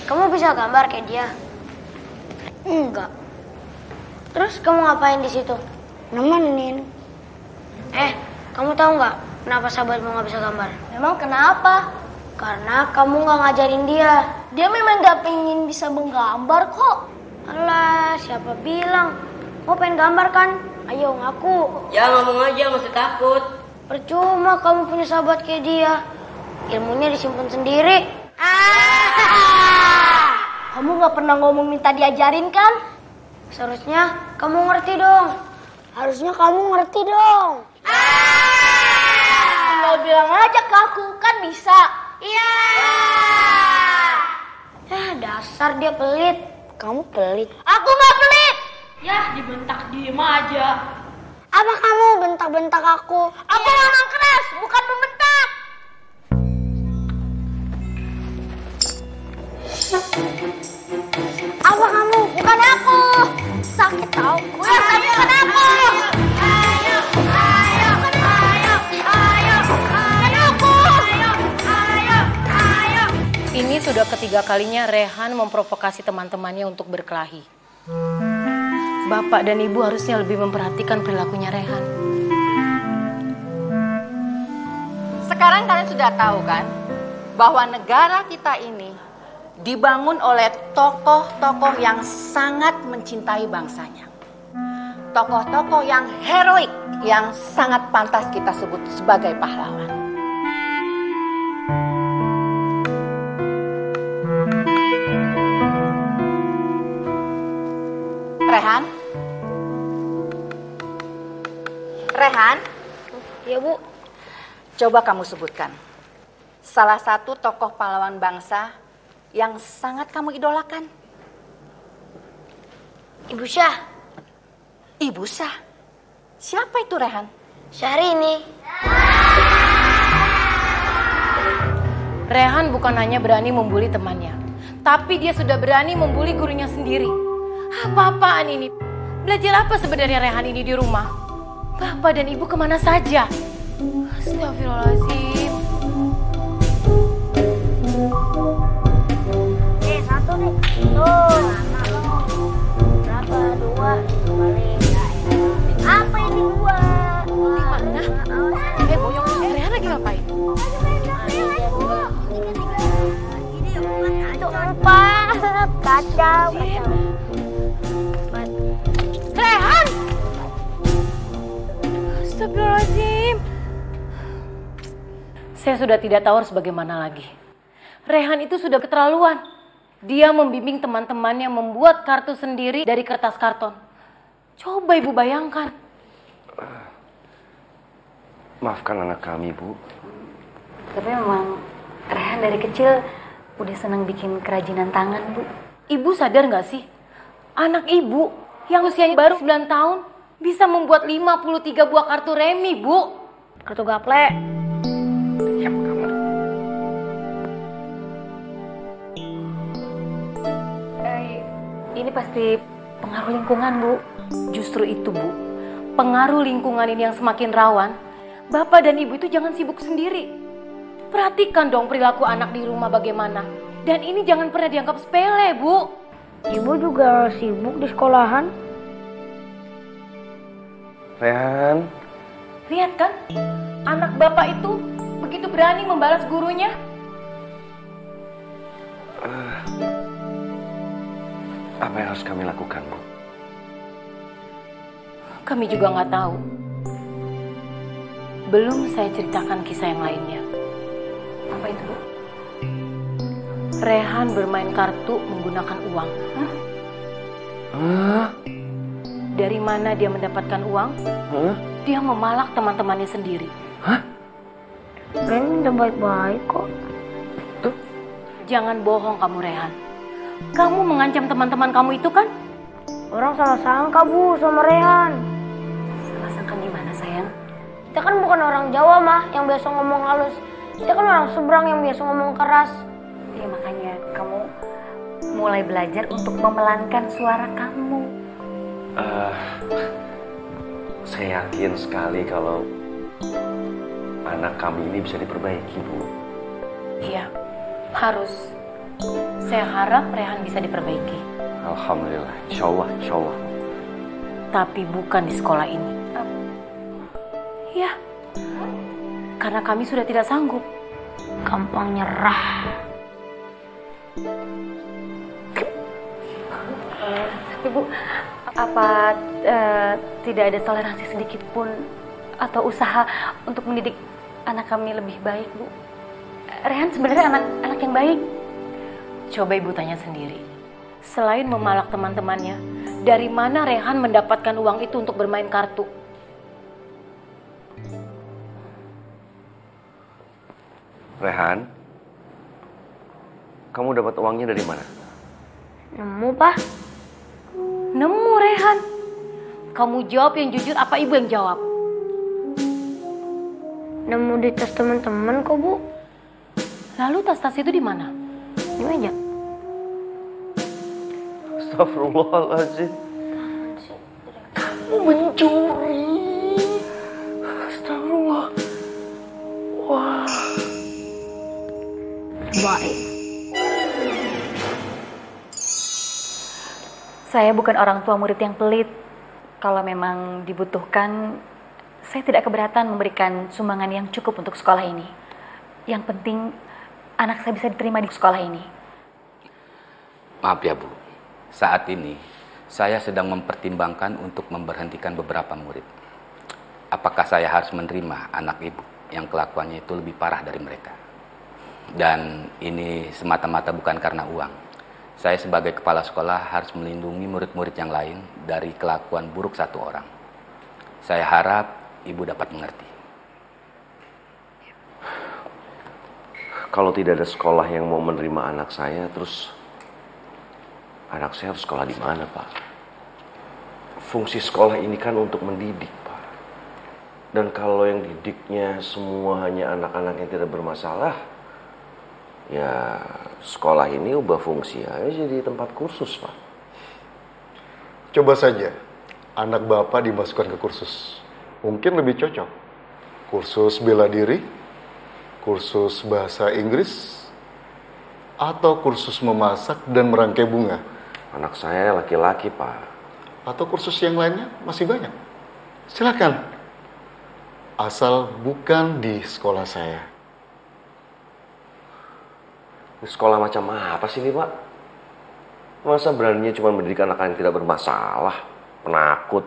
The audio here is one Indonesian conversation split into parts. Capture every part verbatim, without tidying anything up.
Kamu bisa gambar kayak dia? Enggak. Terus kamu ngapain di situ? Nemenin. Eh, kamu tahu nggak kenapa sahabatmu nggak bisa gambar? Memang kenapa? Karena kamu nggak ngajarin dia. Dia memang nggak pengen bisa menggambar kok. Alah, siapa bilang? Mau pengen gambar kan? Ayo ngaku. Ya ngomong aja, nggak usah takut. Percuma kamu punya sahabat kayak dia. Ilmunya disimpan sendiri. Ah! Kamu nggak pernah ngomong minta diajarin kan? Seharusnya kamu ngerti dong. Harusnya kamu ngerti dong. Ah! Tinggal bilang aja ke aku, kan bisa. Iya. Ya dasar dia pelit. Kamu pelit. Aku nggak pelit. Ya dibentak diem aja. Apa kamu bentak-bentak aku? Aku ngomong keras, bukan membentak. Apa kamu? Bukan aku. Sakit tau. Bukan tapi bukan aku. Ayo, ayo, ayo, ayo, bukan aku. Ayo, ayo, ayo. Ini sudah ketiga kalinya Rehan memprovokasi teman-temannya untuk berkelahi. Bapak dan Ibu harusnya lebih memperhatikan perilakunya Rehan. Sekarang kalian sudah tahu kan bahwa negara kita ini dibangun oleh tokoh-tokoh yang sangat mencintai bangsanya. Tokoh-tokoh yang heroik, yang sangat pantas kita sebut sebagai pahlawan. Rehan? Rehan? Ya Bu. Coba kamu sebutkan salah satu tokoh pahlawan bangsa yang sangat kamu idolakan. Ibu Syah. Ibu Syah? Siapa itu Rehan? Syahrini. Rehan bukan hanya berani membuli temannya, tapi dia sudah berani membuli gurunya sendiri. Apa-apaan ini? Belajar apa sebenarnya Rehan ini di rumah? Bapak dan Ibu kemana saja? Astagfirullahaladzim. Eh, satu nih. Tuh. Berapa? Dua. Balik. Apa ini dua? Di mana? Eh, boyong. Eh, Rehan lagi ngapain? Itu empat. Kacau. Kacau. Rehan! Astagfirullahaladzim. Saya sudah tidak tahu harus bagaimana lagi. Rehan itu sudah keterlaluan. Dia membimbing teman-temannya membuat kartu sendiri dari kertas karton. Coba Ibu bayangkan. Maafkan anak kami, Bu. Tapi memang Rehan dari kecil udah senang bikin kerajinan tangan, Bu. Ibu sadar gak sih? Anak Ibu yang usianya baru sembilan tahun bisa membuat lima puluh tiga buah kartu remi, Bu. Kartu gaple. Diam kamu. Eh, ini pasti pengaruh lingkungan, Bu. Justru itu, Bu. Pengaruh lingkungan ini yang semakin rawan. Bapak dan Ibu itu jangan sibuk sendiri. Perhatikan dong perilaku anak di rumah bagaimana. Dan ini jangan pernah dianggap sepele, Bu. Ibu juga sibuk di sekolahan. Rehan. Lihat kan, anak Bapak itu begitu berani membalas gurunya. Uh, apa yang harus kami lakukan, Bu? Kami juga nggak tahu. Belum saya ceritakan kisah yang lainnya. Apa itu, Bu? Rehan bermain kartu menggunakan uang. Hah? Hah? Dari mana dia mendapatkan uang? Hah? Dia memalak teman-temannya sendiri. Hah? Rehan udah baik-baik kok. Tuh. Jangan bohong kamu, Rehan. Kamu mengancam teman-teman kamu itu kan? Orang salah sangka, Bu, sama Rehan. Salah sangka gimana, sayang? Kita kan bukan orang Jawa, mah, yang biasa ngomong halus. Kita kan orang seberang yang biasa ngomong keras. Ya makanya kamu mulai belajar untuk memelankan suara kamu. Uh, saya yakin sekali kalau anak kami ini bisa diperbaiki, Bu. Iya, harus. Saya harap Rehan bisa diperbaiki. Alhamdulillah, insya Allah, insya Allah. Tapi bukan di sekolah ini. Ya, karena kami sudah tidak sanggup. Gampang nyerah. Uh, tapi Bu, apa uh, tidak ada toleransi sedikit pun atau usaha untuk mendidik anak kami lebih baik, Bu? Rehan sebenarnya anak anak yang baik. Coba Ibu tanya sendiri. Selain memalak teman-temannya, dari mana Rehan mendapatkan uang itu untuk bermain kartu? Rehan, kamu dapat uangnya dari mana? Nemu, Pak. Nemu, Rehan. Kamu jawab yang jujur, apa Ibu yang jawab? Nemu di tas teman-teman kok, Bu. Lalu tas-tas itu di mana? Di meja. Astagfirullahaladzim. Kamu mencuri. Astagfirullah. Wah. Baik. Saya bukan orang tua murid yang pelit. Kalau memang dibutuhkan, saya tidak keberatan memberikan sumbangan yang cukup untuk sekolah ini. Yang penting, anak saya bisa diterima di sekolah ini. Maaf ya Bu, saat ini saya sedang mempertimbangkan untuk memberhentikan beberapa murid. Apakah saya harus menerima anak Ibu yang kelakuannya itu lebih parah dari mereka? Dan ini semata-mata bukan karena uang. Saya sebagai kepala sekolah harus melindungi murid-murid yang lain dari kelakuan buruk satu orang. Saya harap Ibu dapat mengerti. Kalau tidak ada sekolah yang mau menerima anak saya, terus anak saya harus sekolah di mana, Pak? Fungsi sekolah ini kan untuk mendidik, Pak. Dan kalau yang didiknya semua hanya anak-anak yang tidak bermasalah, ya sekolah ini ubah fungsi aja jadi tempat kursus, Pak. Coba saja anak Bapak dimasukkan ke kursus. Mungkin lebih cocok. Kursus bela diri, kursus bahasa Inggris, atau kursus memasak dan merangkai bunga. Anak saya laki-laki, Pak. Atau kursus yang lainnya masih banyak. Silakan. Asal bukan di sekolah saya. Sekolah macam apa sih ini, Pak? Masa beraninya cuma mendidik anak yang tidak bermasalah? Penakut.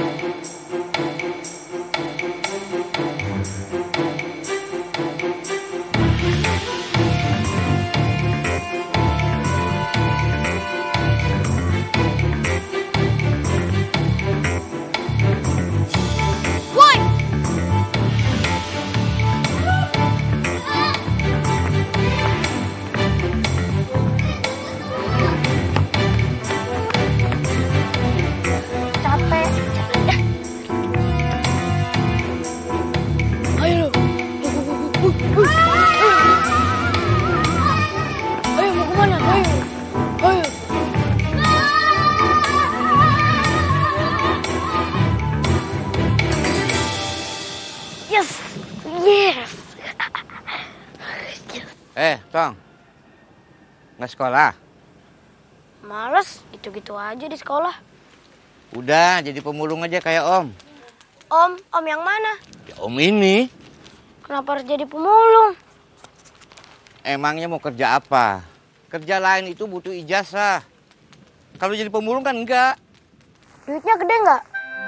Eh, Tong. Nggak sekolah? Males, gitu-gitu aja di sekolah. Udah, jadi pemulung aja kayak Om. Om, om yang mana? Ya, Om ini. Kenapa harus jadi pemulung? Emangnya mau kerja apa? Kerja lain itu butuh ijazah. Kalau jadi pemulung kan enggak. Duitnya gede nggak?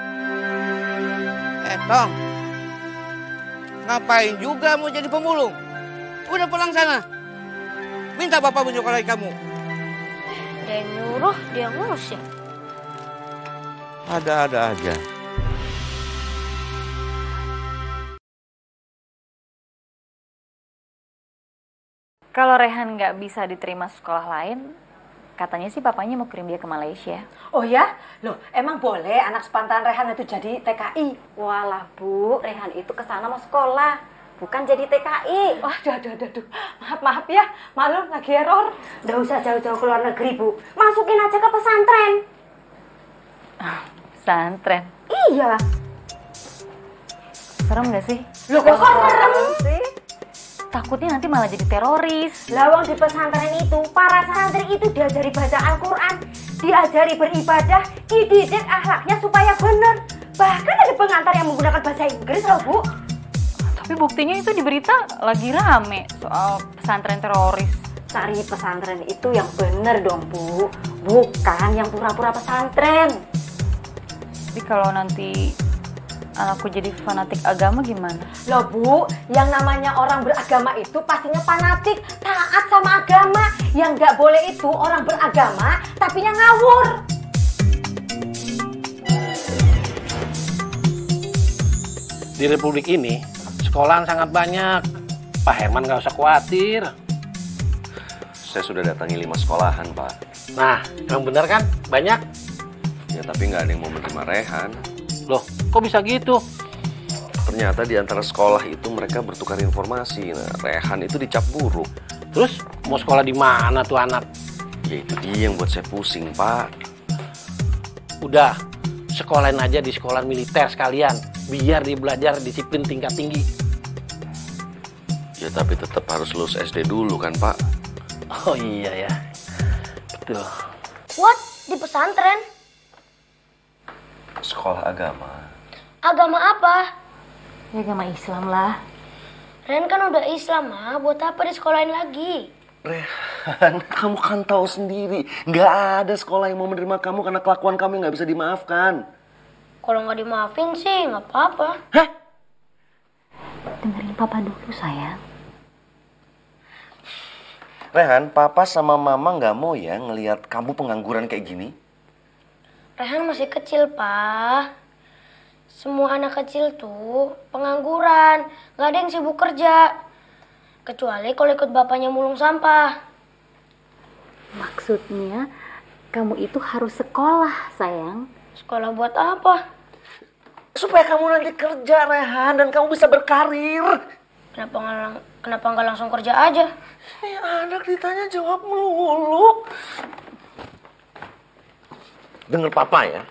Eh, Tong. Ngapain juga mau jadi pemulung? Udah pulang sana. Minta bapak menyokolahi kamu. Dia nyuruh, dia ngusir. Ada-ada aja. Kalau Rehan nggak bisa diterima sekolah lain, katanya sih papanya mau kirim dia ke Malaysia. Oh ya? Loh, emang boleh anak sepantaran Rehan itu jadi T K I? Walah Bu, Rehan itu kesana mau sekolah, bukan jadi T K I. Wah, aduh, aduh, aduh, aduh. Maaf, maaf ya, maklum lagi error. Nggak usah jauh-jauh ke luar negeri, Bu. Masukin aja ke pesantren. Ah, pesantren? Iya. Serem nggak sih? Loh, kok serem sih? Takutnya nanti malah jadi teroris. Lawang di pesantren itu, para santri itu diajari baca Al-Quran, diajari beribadah, dididik akhlaknya supaya benar. Bahkan ada pengantar yang menggunakan bahasa Inggris loh, Bu. Tapi buktinya itu di berita lagi rame soal pesantren teroris. Cari pesantren itu yang benar dong, Bu. Bukan yang pura-pura pesantren. Tapi kalau nanti anakku jadi fanatik agama gimana? Loh Bu, yang namanya orang beragama itu pastinya fanatik, taat sama agama. Yang nggak boleh itu orang beragama tapinya ngawur. Di Republik ini, sekolahan sangat banyak. Pak Herman nggak usah khawatir. Saya sudah datangi lima sekolahan, Pak. Nah, emang benar kan? Banyak? Ya, tapi nggak ada yang mau menerima Rehan. Loh, kok bisa gitu? Ternyata di antara sekolah itu mereka bertukar informasi. Nah, Rehan itu dicap buruk. Terus mau sekolah di mana tuh anak? Ya itu dia yang buat saya pusing, Pak. Udah, sekolahin aja di sekolah militer sekalian. Biar dia belajar disiplin tingkat tinggi. Ya tapi tetap harus lulus S D dulu kan, Pak? Oh iya ya, betul. What? Di pesantren? Sekolah agama. Agama apa? Ya agama Islam lah. Ren kan udah Islam, Ma. Buat apa disekolahin lagi? Rehan, kamu kan tahu sendiri. Nggak ada sekolah yang mau menerima kamu karena kelakuan kamu nggak bisa dimaafkan. Kalau nggak dimaafin sih, nggak apa-apa. Hah? Dengerin papa dulu, sayang. Rehan, papa sama mama nggak mau ya ngelihat kamu pengangguran kayak gini. Rehan masih kecil, Pak. Semua anak kecil tuh pengangguran. Nggak ada yang sibuk kerja. Kecuali kalau ikut bapaknya mulung sampah. Maksudnya, kamu itu harus sekolah, sayang. Sekolah buat apa? Supaya kamu nanti kerja, Rehan, dan kamu bisa berkarir. Kenapa nggak lang- kenapa nggak langsung kerja aja? Ini anak ditanya jawab melulu. Dengar papa ya.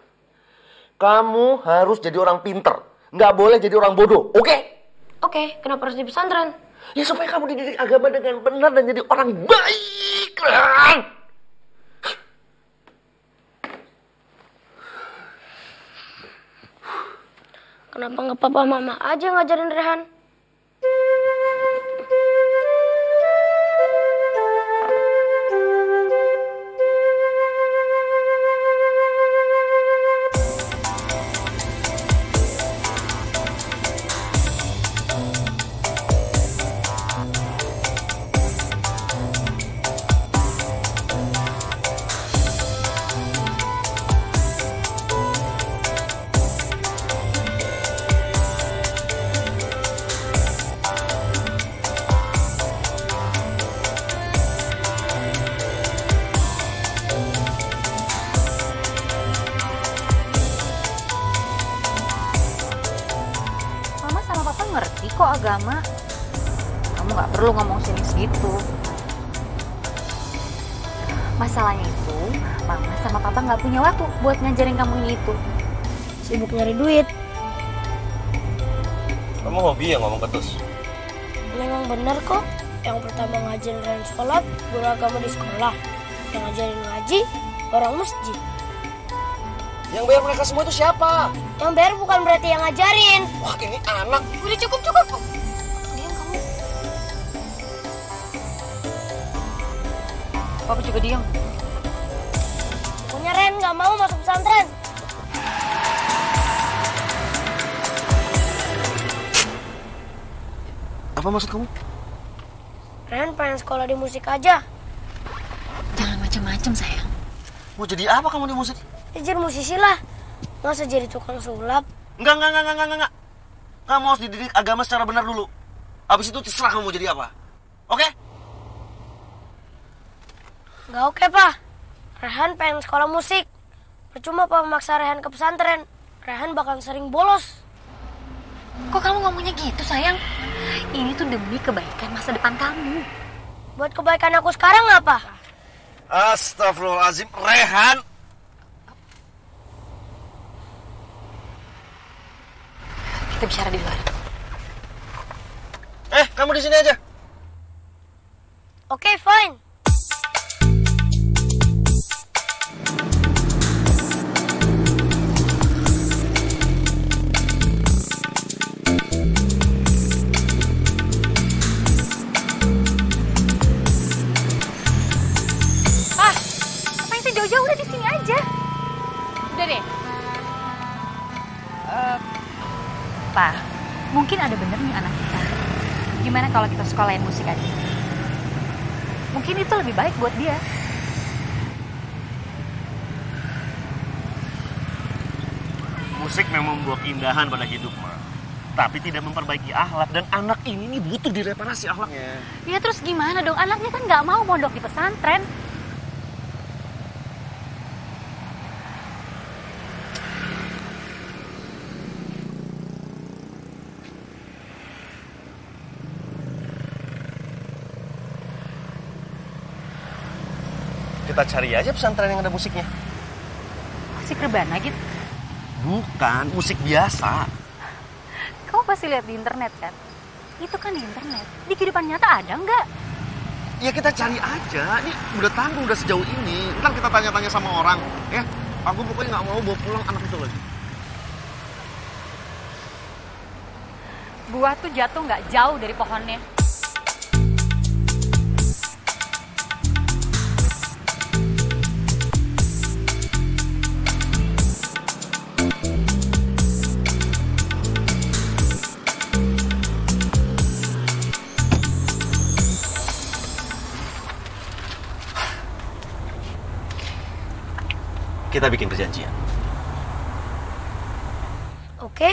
Kamu harus jadi orang pinter. Nggak boleh jadi orang bodoh, oke? Okay? Oke, okay, kenapa harus di pesantren? Ya supaya kamu dididik agama dengan benar dan jadi orang baik, Rehan. Kenapa nggak papa mama aja ngajarin Rehan? Ngerti kok agama. Kamu nggak perlu ngomong sinis gitu. Masalahnya itu, mama sama papa nggak punya waktu buat ngajarin kamu ini itu. Sibuk nyari duit. Kamu hobi ya ngomong ketus? Memang benar kok. Yang pertama ngajarin Rehan sholat, guru agama di sekolah. Yang ngajarin ngaji, orang masjid. Yang bayar mereka semua itu siapa? Yang bayar bukan berarti yang ngajarin. Wah, ini anak. Udah cukup cukup. Diam kamu. Papa juga diam. Pokoknya Ren nggak mau masuk pesantren. Apa maksud kamu? Ren pengen sekolah di musik aja. Jangan macam-macam, sayang. Mau jadi apa kamu di musik? Ya, jadi musisi lah. Nggak usah jadi tukang sulap. Enggak, enggak, enggak, enggak, enggak. Kamu harus dididik agama secara benar dulu. Habis itu terserah kamu mau jadi apa. Oke? Nggak oke, Pak. Rehan pengen sekolah musik. Percuma Pak memaksa Rehan ke pesantren. Rehan bakal sering bolos. Kok kamu ngomongnya gitu, sayang? Ini tuh demi kebaikan masa depan kamu. Buat kebaikan aku sekarang apa? Astagfirullahaladzim, Rehan. Kita bicara di luar. Eh, kamu di sini aja. Oke, fine. Pak, ngapain sih jauh-jauh, udah di sini aja. Udah deh. Uh, Pak, mungkin ada benernya anak kita. Gimana kalau kita sekolahin musik aja? Mungkin itu lebih baik buat dia. Musik memang membawa keindahan pada hidup, Ma. Tapi tidak memperbaiki akhlak. Dan anak ini nih butuh direparasi akhlaknya. Ya terus gimana dong? Anaknya kan nggak mau mondok di pesantren. Kita cari aja pesantren yang ada musiknya. Musik rebana gitu? Bukan, musik biasa. Kamu pasti lihat di internet kan? Itu kan di internet. Di kehidupan nyata ada nggak? Ya kita cari aja. Ini udah tanggung udah sejauh ini. Ntar kita tanya-tanya sama orang. Ya, aku pokoknya nggak mau bawa pulang anak itu lagi. Buah tuh jatuh nggak jauh dari pohonnya. Kita bikin perjanjian. Oke.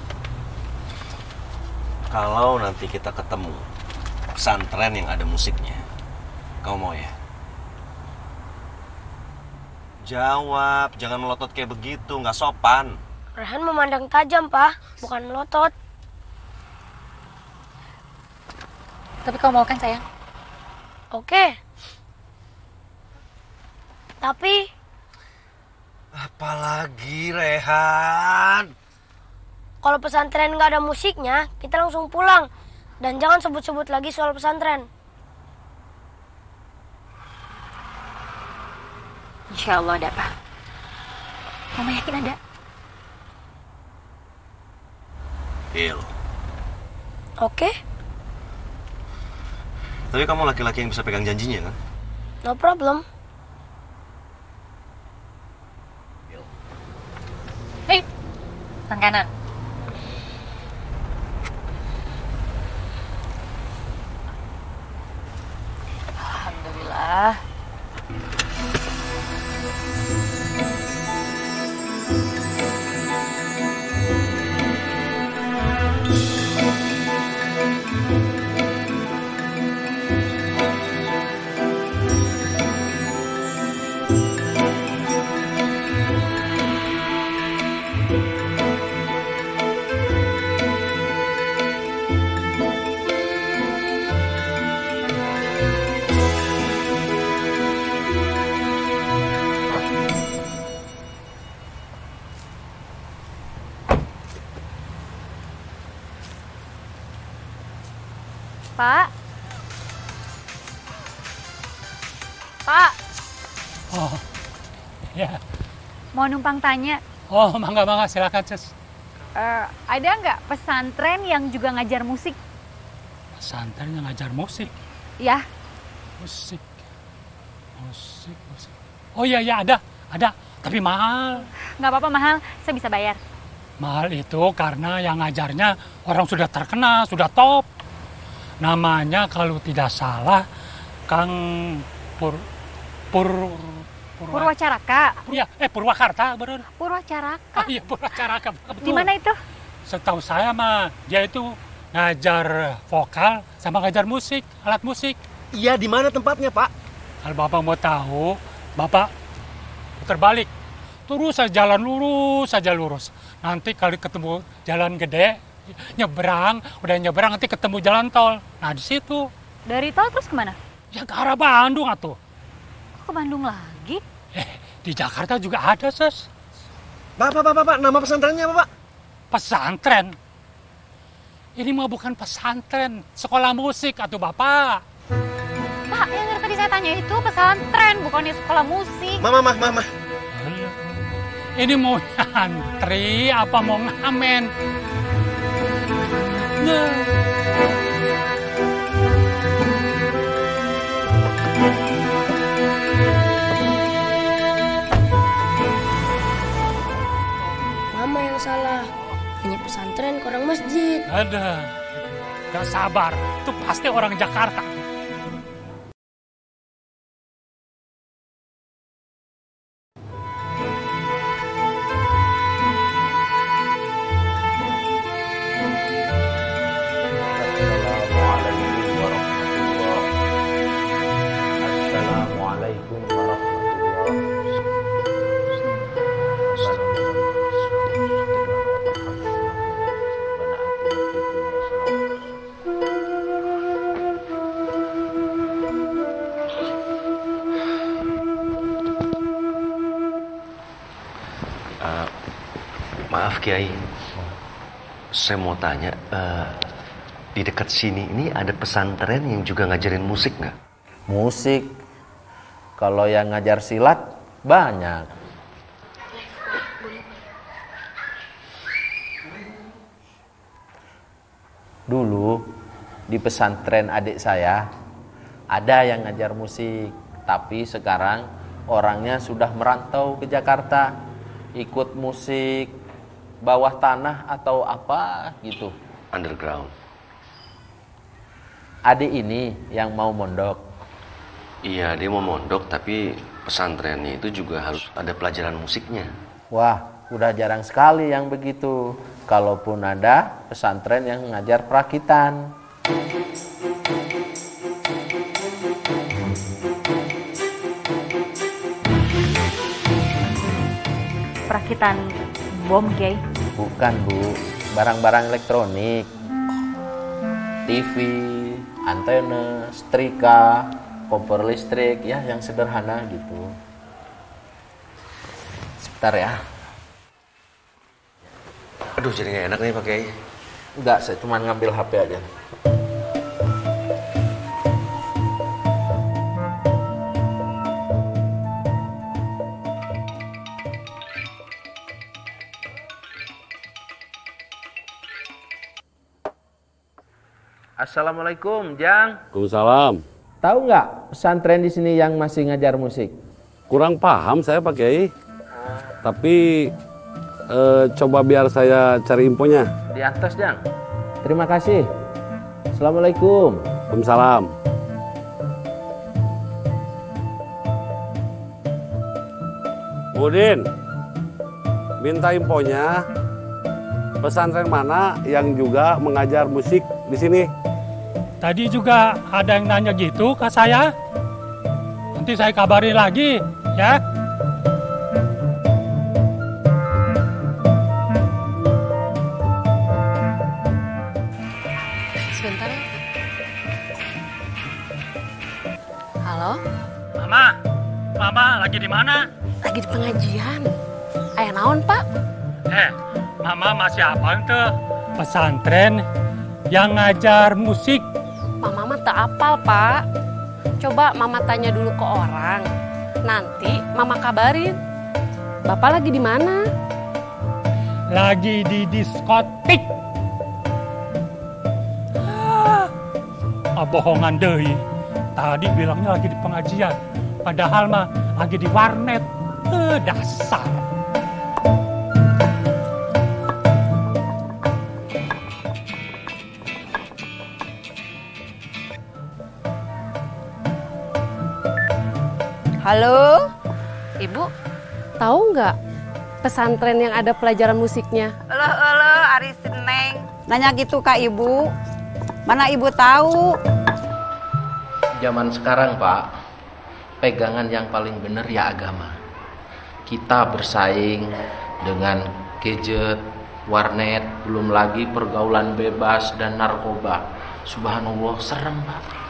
Kalau nanti kita ketemu pesantren yang ada musiknya, kamu mau ya? Jawab, jangan melotot kayak begitu, nggak sopan. Rehan memandang tajam, Pak, bukan melotot. Tapi kamu mau kan, sayang? Oke. Tapi apalagi, Rehan? kalau pesantren nggak ada musiknya, kita langsung pulang. Dan jangan sebut-sebut lagi soal pesantren. Insya Allah ada, Pak. Mama yakin ada? Il. Oke, Tapi kamu laki-laki yang bisa pegang janjinya kan? no problem. Hei, tangan kanan. Alhamdulillah. Pak. Pak. Oh, ya. Mau numpang tanya. Oh, mangga-mangga, silakan, Cus. Uh, ada nggak pesantren yang juga ngajar musik? Pesantren yang ngajar musik? Ya. Musik. Musik, musik. Oh iya, ya ada. Ada. Tapi mahal. Nggak apa-apa mahal, saya bisa bayar. Mahal itu karena yang ngajarnya orang sudah terkenal, sudah top. Namanya kalau tidak salah Kang Pur Pur Purwa, Purwacaraka. Iya, eh Purwakarta bener. Purwacaraka. Oh, iya Purwacaraka. Di mana itu? Setahu saya mah dia itu ngajar vokal sama ngajar musik, alat musik. Iya, di mana tempatnya, Pak? Kalau Bapak mau tahu, Bapak putar balik. Terus saja jalan lurus saja lurus. Nanti kalau ketemu jalan gede, nyebrang, udah nyebrang nanti ketemu jalan tol. Nah di situ. Dari tol terus kemana? Ya ke arah Bandung atuh. Kok ke Bandung lagi? Eh, di Jakarta juga ada, Ses. Pak, Pak, Pak, Pak, nama pesantrennya apa, Pak? Pesantren? Ini mah bukan pesantren, sekolah musik atuh Bapak. Pak, yang dari tadi saya tanya itu pesantren, bukannya sekolah musik. Mama, mama, mama. Ini mau nyantri apa mau ngamen? Nah. Mama yang salah. Hanya pesantren ke orang masjid. Ada. Gak sabar. Itu pasti orang Jakarta. Maaf Kiai, saya mau tanya, uh, di dekat sini ini ada pesantren yang juga ngajarin musik nggak? Musik? Kalau yang ngajar silat banyak. Dulu di pesantren adik saya ada yang ngajar musik, tapi sekarang orangnya sudah merantau ke Jakarta, ikut musik bawah tanah atau apa gitu. Underground. Adik ini yang mau mondok. Iya, dia mau mondok, tapi pesantrennya itu juga harus ada pelajaran musiknya. Wah, udah jarang sekali yang begitu. Kalaupun ada, pesantren yang ngajar perakitan. Perakitan bom, Kiai? Bukan, Bu. Barang-barang elektronik. T V, antena, setrika, kompor listrik, ya yang sederhana gitu. Sebentar ya. Aduh, jadi gak enak nih Pak Kiai. Enggak, saya cuma ngambil H P aja. Assalamualaikum, Jang. Waalaikumsalam. Tahu nggak pesantren di sini yang masih ngajar musik? Kurang paham saya Pak Kiai. Tapi eh, coba biar saya cari infonya. Di atas, Jang. Terima kasih. Assalamualaikum. Waalaikumsalam. Udin, minta infonya pesantren mana yang juga mengajar musik di sini? Tadi juga ada yang nanya gitu ke saya. Nanti saya kabarin lagi, ya. Sebentar ya. Halo? Mama, Mama lagi di mana? Lagi di pengajian. Aya naon, Pak? Eh, Mama masih apal tuh pesantren yang ngajar musik. Mama mah tak apal, Pak. Coba Mama tanya dulu ke orang. Nanti Mama kabarin. Bapak lagi di mana? Lagi di diskotik. Ah, bohongan deui. Tadi bilangnya lagi di pengajian. Padahal mah lagi di warnet. Eh, dasar. Halo? Ibu, tahu nggak pesantren yang ada pelajaran musiknya? Eluh, eluh, Ari Seneng. Nanya gitu Kak Ibu. Mana Ibu tahu? Zaman sekarang, Pak, pegangan yang paling benar ya agama. Kita bersaing dengan gadget, warnet, belum lagi pergaulan bebas dan narkoba. Subhanallah, serem, Pak.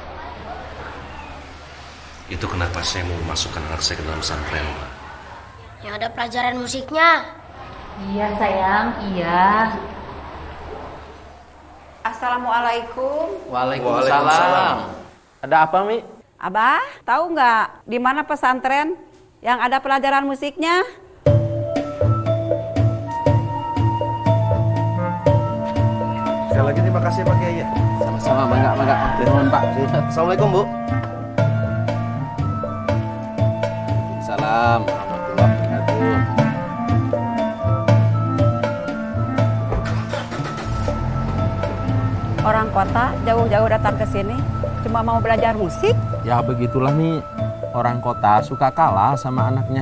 Itu kenapa saya mau masukkan anak saya ke dalam pesantren, Pak. Yang ada pelajaran musiknya. Iya sayang, iya. Assalamualaikum. Waalaikumsalam. Ada apa, Mi? Abah, tahu nggak di mana pesantren yang ada pelajaran musiknya? Sekali lagi terima kasih Pak Kiai ya. Sama-sama, bangga, bangga. Nuhun, Pak. Assalamualaikum Bu. Salam warahmatullahi wabarakatuh. Orang kota jauh-jauh datang ke sini cuma mau belajar musik. Ya begitulah, Mi. Orang kota suka kalah sama anaknya.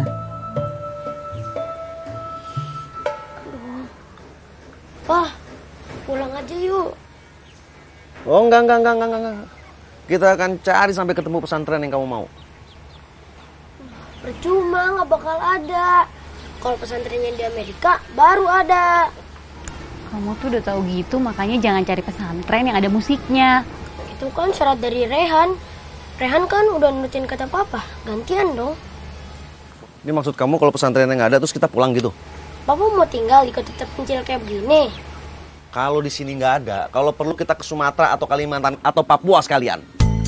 Wah, pulang aja yuk. Oh enggak, enggak, enggak, enggak, enggak. Kita akan cari sampai ketemu pesantren yang kamu mau. Percuma, nggak bakal ada. Kalau pesantrennya di Amerika, baru ada. Kamu tuh udah tahu gitu, makanya jangan cari pesantren yang ada musiknya. Itu kan syarat dari Rehan. Rehan kan udah nurutin kata papa. Gantian dong. Ini maksud kamu kalau pesantren yang nggak ada terus kita pulang gitu? Papa mau tinggal ikut tetap pencil kayak begini. Kalau di sini nggak ada, kalau perlu kita ke Sumatera atau Kalimantan atau Papua sekalian.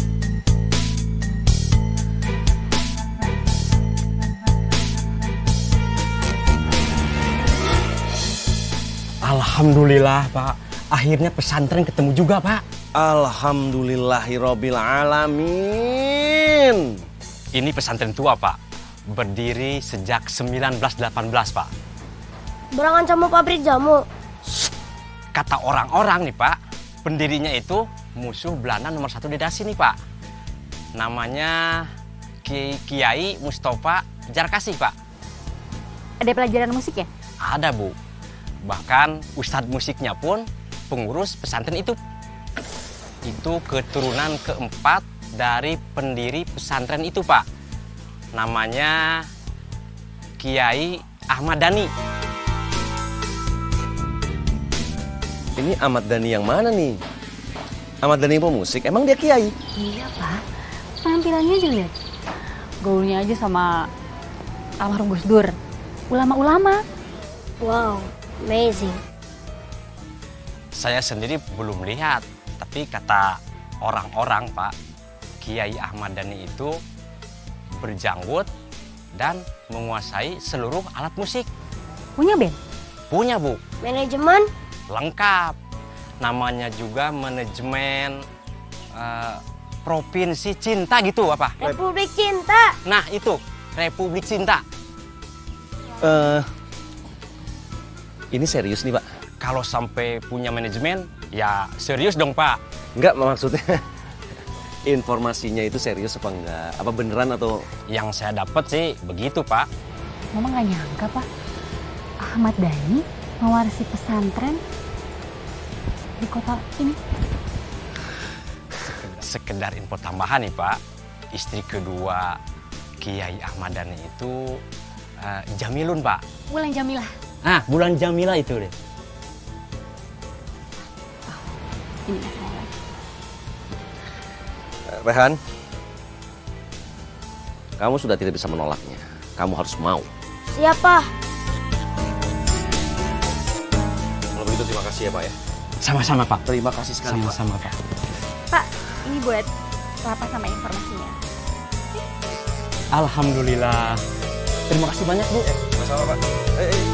Alhamdulillah, Pak. Akhirnya pesantren ketemu juga, Pak. Alhamdulillahirabbil alamin. Ini pesantren tua, Pak. Berdiri sejak seribu sembilan ratus delapan belas, Pak. Berangan sama pabrik jamu. Kata orang-orang nih, Pak, pendirinya itu musuh Belanda nomor satu di Dasi nih, Pak. Namanya Kiai, Kiai Mustafa Jarkasi, Pak. Ada pelajaran musik ya? Ada, Bu. Bahkan ustadz musiknya pun pengurus pesantren itu. Itu keturunan keempat dari pendiri pesantren itu, Pak. Namanya Kiai Ahmad Dhani. Ini Ahmad Dhani yang mana nih? Ahmad Dhani pemusik, emang dia kiai? Iya, Pak. Penampilannya aja lihat. Gaulnya aja sama almarhum Gus Dur. Ulama-ulama. Wow, amazing. Saya sendiri belum lihat, tapi kata orang-orang, Pak, Kiai Ahmad Dhani itu berjanggut dan menguasai seluruh alat musik. Punya band? Punya, Bu. Manajemen? Lengkap. Namanya juga manajemen uh, Provinsi Cinta gitu apa? Republik Cinta. Nah itu, Republik Cinta. Uh, ini serius nih, Pak? Kalau sampai punya manajemen, ya serius dong, Pak. Enggak, maksudnya informasinya itu serius apa enggak? Apa beneran atau? Yang saya dapat sih begitu, Pak. Mama nggak nyangka, Pak. Ahmad Dhani mewarisi pesantren di kota ini. Sekedar info tambahan nih, Pak. Istri kedua Kiai Ahmad Dhani itu uh, Jamilun, Pak. Bulan Jamilah. Ah, Bulan Jamilah itu deh. Ini saya lagi. Rehan, kamu sudah tidak bisa menolaknya. Kamu harus mau. Siapa? Kalau begitu terima kasih ya, Pak ya. Sama-sama, Pak. Terima kasih sekali, Sama-sama, Pak. Pak, ini buat Papa sama informasinya. Alhamdulillah. Terima kasih banyak, Bu. Sama-sama, Pak. Eh, eh.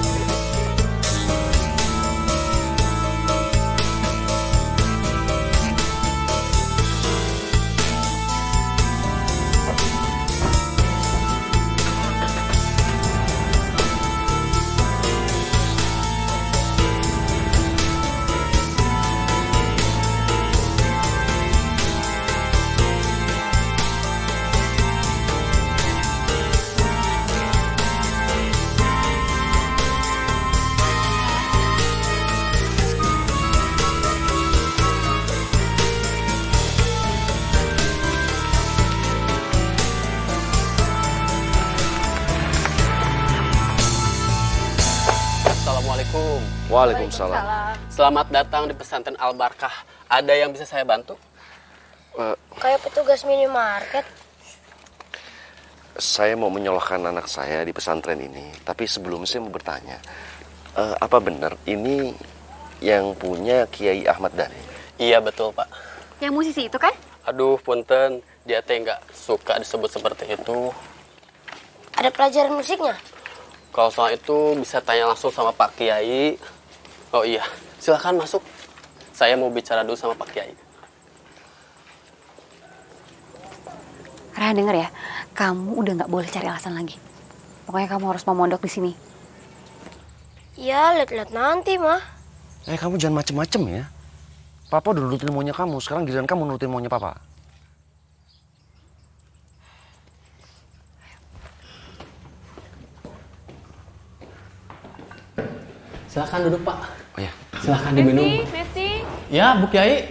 Assalamualaikum. Waalaikumsalam. Selamat datang di pesantren Al Barkah. Ada yang bisa saya bantu? Uh, Kayak petugas minimarket. Saya mau menyolokkan anak saya di pesantren ini, tapi sebelumnya saya mau bertanya, uh, apa benar ini yang punya Kiai Ahmad Dhani? Iya betul Pak. Yang musisi itu kan? Aduh punten, dia teh nggak suka disebut seperti itu. Ada pelajaran musiknya? Kalau soal itu bisa tanya langsung sama Pak Kiai. Oh iya, silahkan masuk. Saya mau bicara dulu sama Pak Kiai. Rehan denger ya, kamu udah nggak boleh cari alasan lagi. Pokoknya kamu harus mau mondok di sini. Ya, lihat-lihat nanti, mah. Eh, kamu jangan macem-macem ya. Papa udah nurutin maunya kamu, sekarang giliran kamu nurutin maunya Papa. Silahkan duduk Pak. Oh ya. Silahkan diminum. Messi, Messi. Ya, Bu Kiai.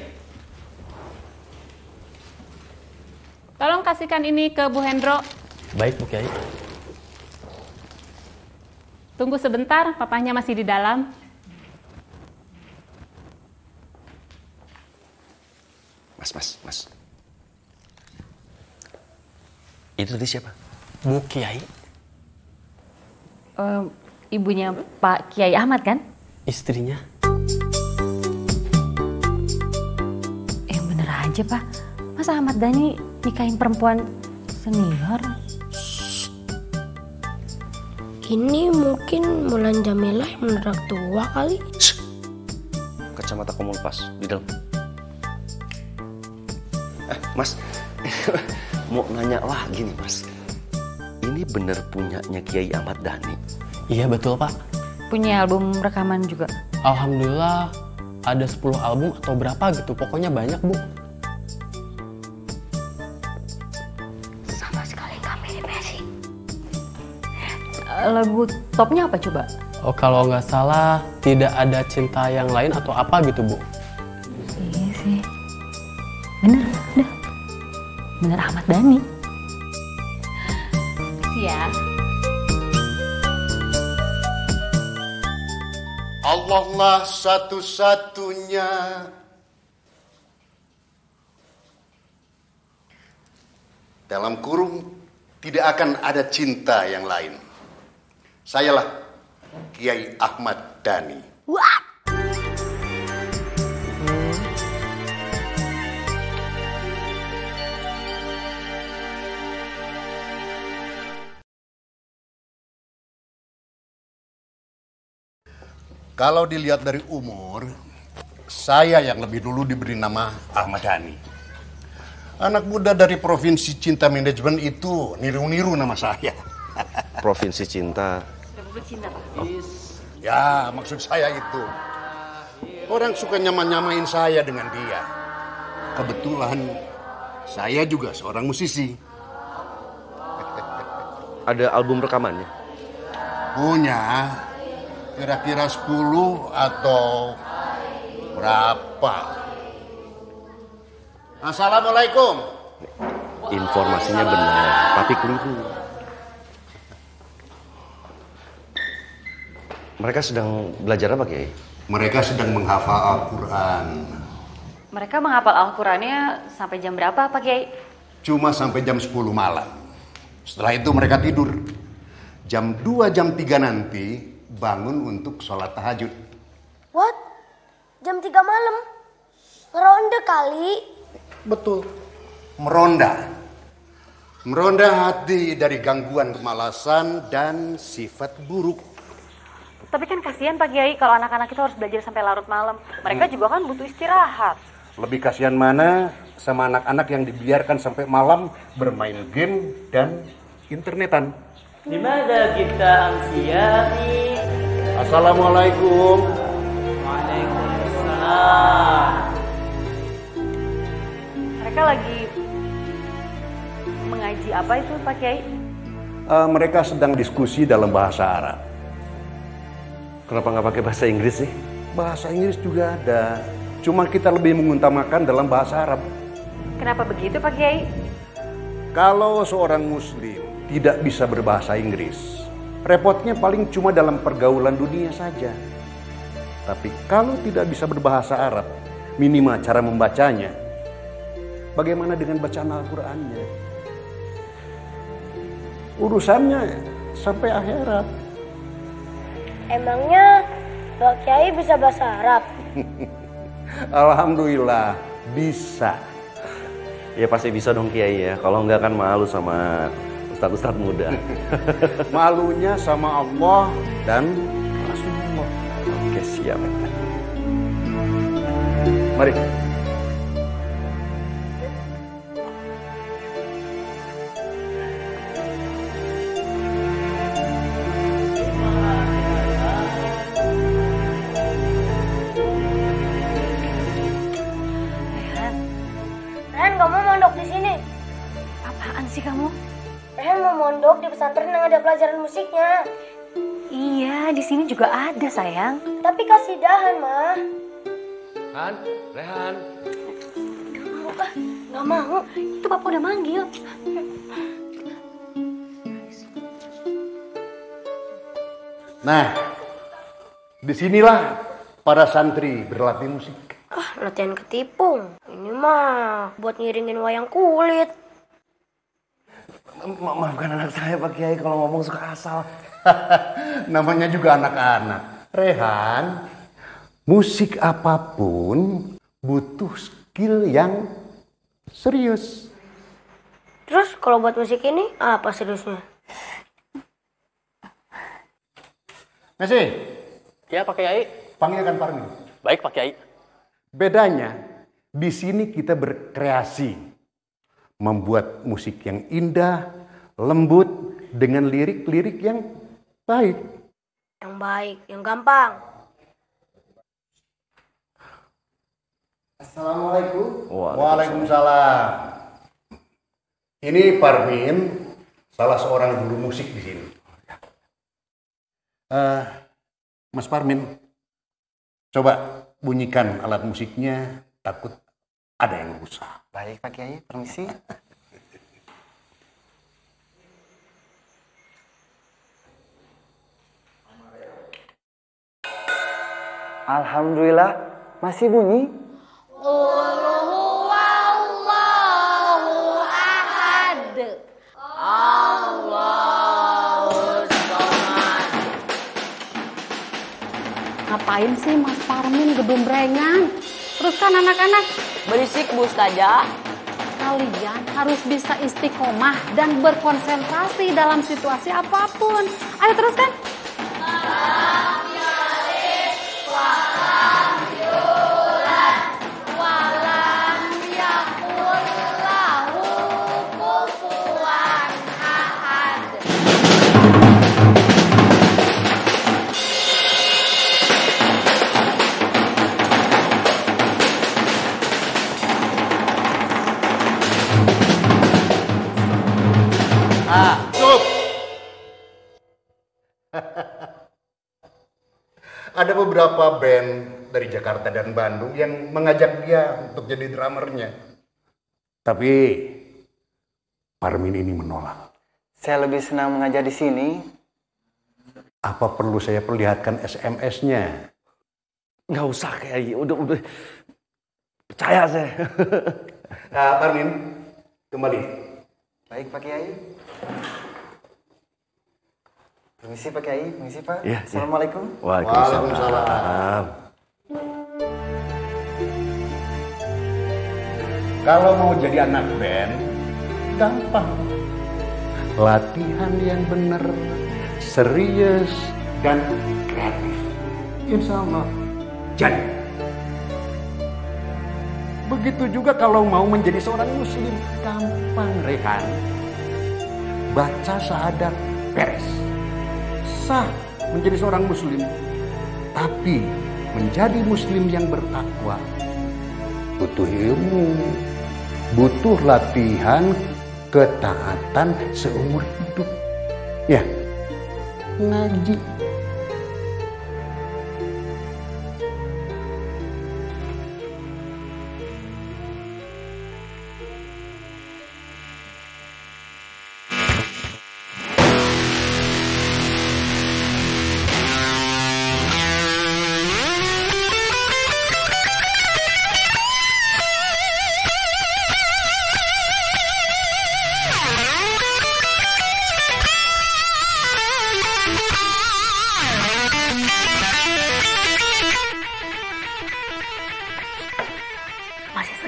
Tolong kasihkan ini ke Bu Hendro. Baik, Bu Kiai. Tunggu sebentar, papahnya masih di dalam. Mas, mas, mas. Itu tadi siapa? Bu Kiai. Uh, ibunya Pak Kiai Ahmad kan? Istrinya. Eh bener aja Pak. Masa Ahmad Dhani nikahin perempuan senior? Ini mungkin Mulan Jamilah yang mendadak tua kali. Kacamata kamu lepas di dalam. Eh, Mas, mau nanya lagi nih Mas. Ini bener punyanya Kiai Ahmad Dhani? Iya betul Pak. Punya album rekaman juga? Alhamdulillah ada sepuluh album atau berapa gitu. Pokoknya banyak Bu. Sama sekali nggak mirip Messi. Lagu topnya apa coba? Oh kalau nggak salah tidak ada cinta yang lain atau apa gitu Bu. Iya sih. Bener, bener. Bener Ahmad Dhani. Ya. Allah lah satu-satunya. Dalam kurung tidak akan ada cinta yang lain. Sayalah Kiai Ahmad Dhani. What? Kalau dilihat dari umur, saya yang lebih dulu diberi nama Ahmad Dhani. Anak muda dari Provinsi Cinta Manajemen itu niru-niru nama saya. Provinsi Cinta. Oh. Ya, maksud saya itu. Orang suka nyama-nyamain saya dengan dia. Kebetulan saya juga seorang musisi. Ada album rekamannya? Punya. Kira-kira sepuluh atau berapa? Assalamualaikum. Informasinya benar, tapi keliru. Mereka sedang belajar apa, Kiai? Mereka sedang menghafal Al-Quran. Mereka menghafal Al-Qurannya sampai jam berapa, Pak Kiai? Cuma sampai jam sepuluh malam. Setelah itu mereka tidur. Jam dua, jam tiga nanti bangun untuk sholat tahajud. What? Jam tiga malam? Ngeronde kali? Betul. Meronda. Meronda hati dari gangguan kemalasan dan sifat buruk. Tapi kan kasihan Pak Kiai kalau anak-anak itu harus belajar sampai larut malam. Mereka hmm. juga kan butuh istirahat. Lebih kasihan mana sama anak-anak yang dibiarkan sampai malam bermain game dan internetan. Dimana kita amsiyahi? Assalamualaikum. Waalaikumsalam. Mereka lagi mengaji apa itu Pak Kiai? Uh, mereka sedang diskusi dalam bahasa Arab. Kenapa nggak pakai bahasa Inggris sih? Bahasa Inggris juga ada. Cuma kita lebih mengutamakan dalam bahasa Arab. Kenapa begitu Pak Kiai? Kalau seorang muslim tidak bisa berbahasa Inggris, repotnya paling cuma dalam pergaulan dunia saja. Tapi kalau tidak bisa berbahasa Arab, minimal cara membacanya, bagaimana dengan bacaan Al-Qur'annya? Urusannya sampai akhirat. Emangnya Pak Kiai bisa bahasa Arab? Alhamdulillah bisa. Ya pasti bisa dong Kiai ya. Kalau enggak kan malu sama ustadz-ustadz muda. Malunya sama Allah dan Rasulullah. Oke, siap. Mari. Rehan, kamu mondok di sini. Apaan sih kamu? Rehan mau mondok di pesantren yang ada pelajaran musiknya. Iya, di sini juga ada sayang. Tapi kasih dahan, mah. Han, Rehan. Gak mau, itu bapak udah manggil. Nah, disinilah para santri berlatih musik. Ah, latihan ketipung. Ini mah buat ngiringin wayang kulit. Ma maafkan anak saya Pak Kiai kalau ngomong suka asal. Namanya juga anak-anak. Rehan, musik apapun butuh skill yang serius. Terus kalau buat musik ini apa seriusnya? Nasi. Ya Pak Kiai. Panggilkan Parmin. Baik Pak Kiai. Bedanya, di sini kita berkreasi, membuat musik yang indah, lembut, dengan lirik-lirik yang baik. Yang baik, yang gampang. Assalamualaikum. Waalaikumsalam. Waalaikumsalam. Ini Parmin, salah seorang guru musik di sini. Uh, Mas Parmin, coba bunyikan alat musiknya, takut ada yang rusak. Baik Pak Kiai, permisi. Alhamdulillah, masih bunyi. Qul huwallahu ahad. Allahus samad. Ngapain sih Mas Parmin gebembrengan? Teruskan anak-anak. Berisik Bu Ustazah. Kalian harus bisa istiqomah dan berkonsentrasi dalam situasi apapun. Ayo teruskan. Lam yalid walam yulad walam yakul lahu kufuwan ahad. Ah, cukup. Ada beberapa band dari Jakarta dan Bandung yang mengajak dia untuk jadi drummernya. Tapi Parmin ini menolak. Saya lebih senang mengajar di sini. Apa perlu saya perlihatkan S M S-nya? Nggak usah Kiai, udah udah percaya saya. Nah, Parmin, kembali. Baik Pak Kiai. Permisi Pak Kiai, permisi Pak. Ya, Assalamualaikum. Ya. Waalaikumsalam. Kalau mau jadi anak band, gampang. Latihan yang benar, serius, dan kreatif. Insya Allah jadi. Begitu juga kalau mau menjadi seorang muslim, gampang Rehan. Baca syahadat beres. Sah menjadi seorang muslim. Tapi menjadi muslim yang bertakwa butuh ilmu, butuh latihan ketaatan seumur hidup. Ya, ngaji.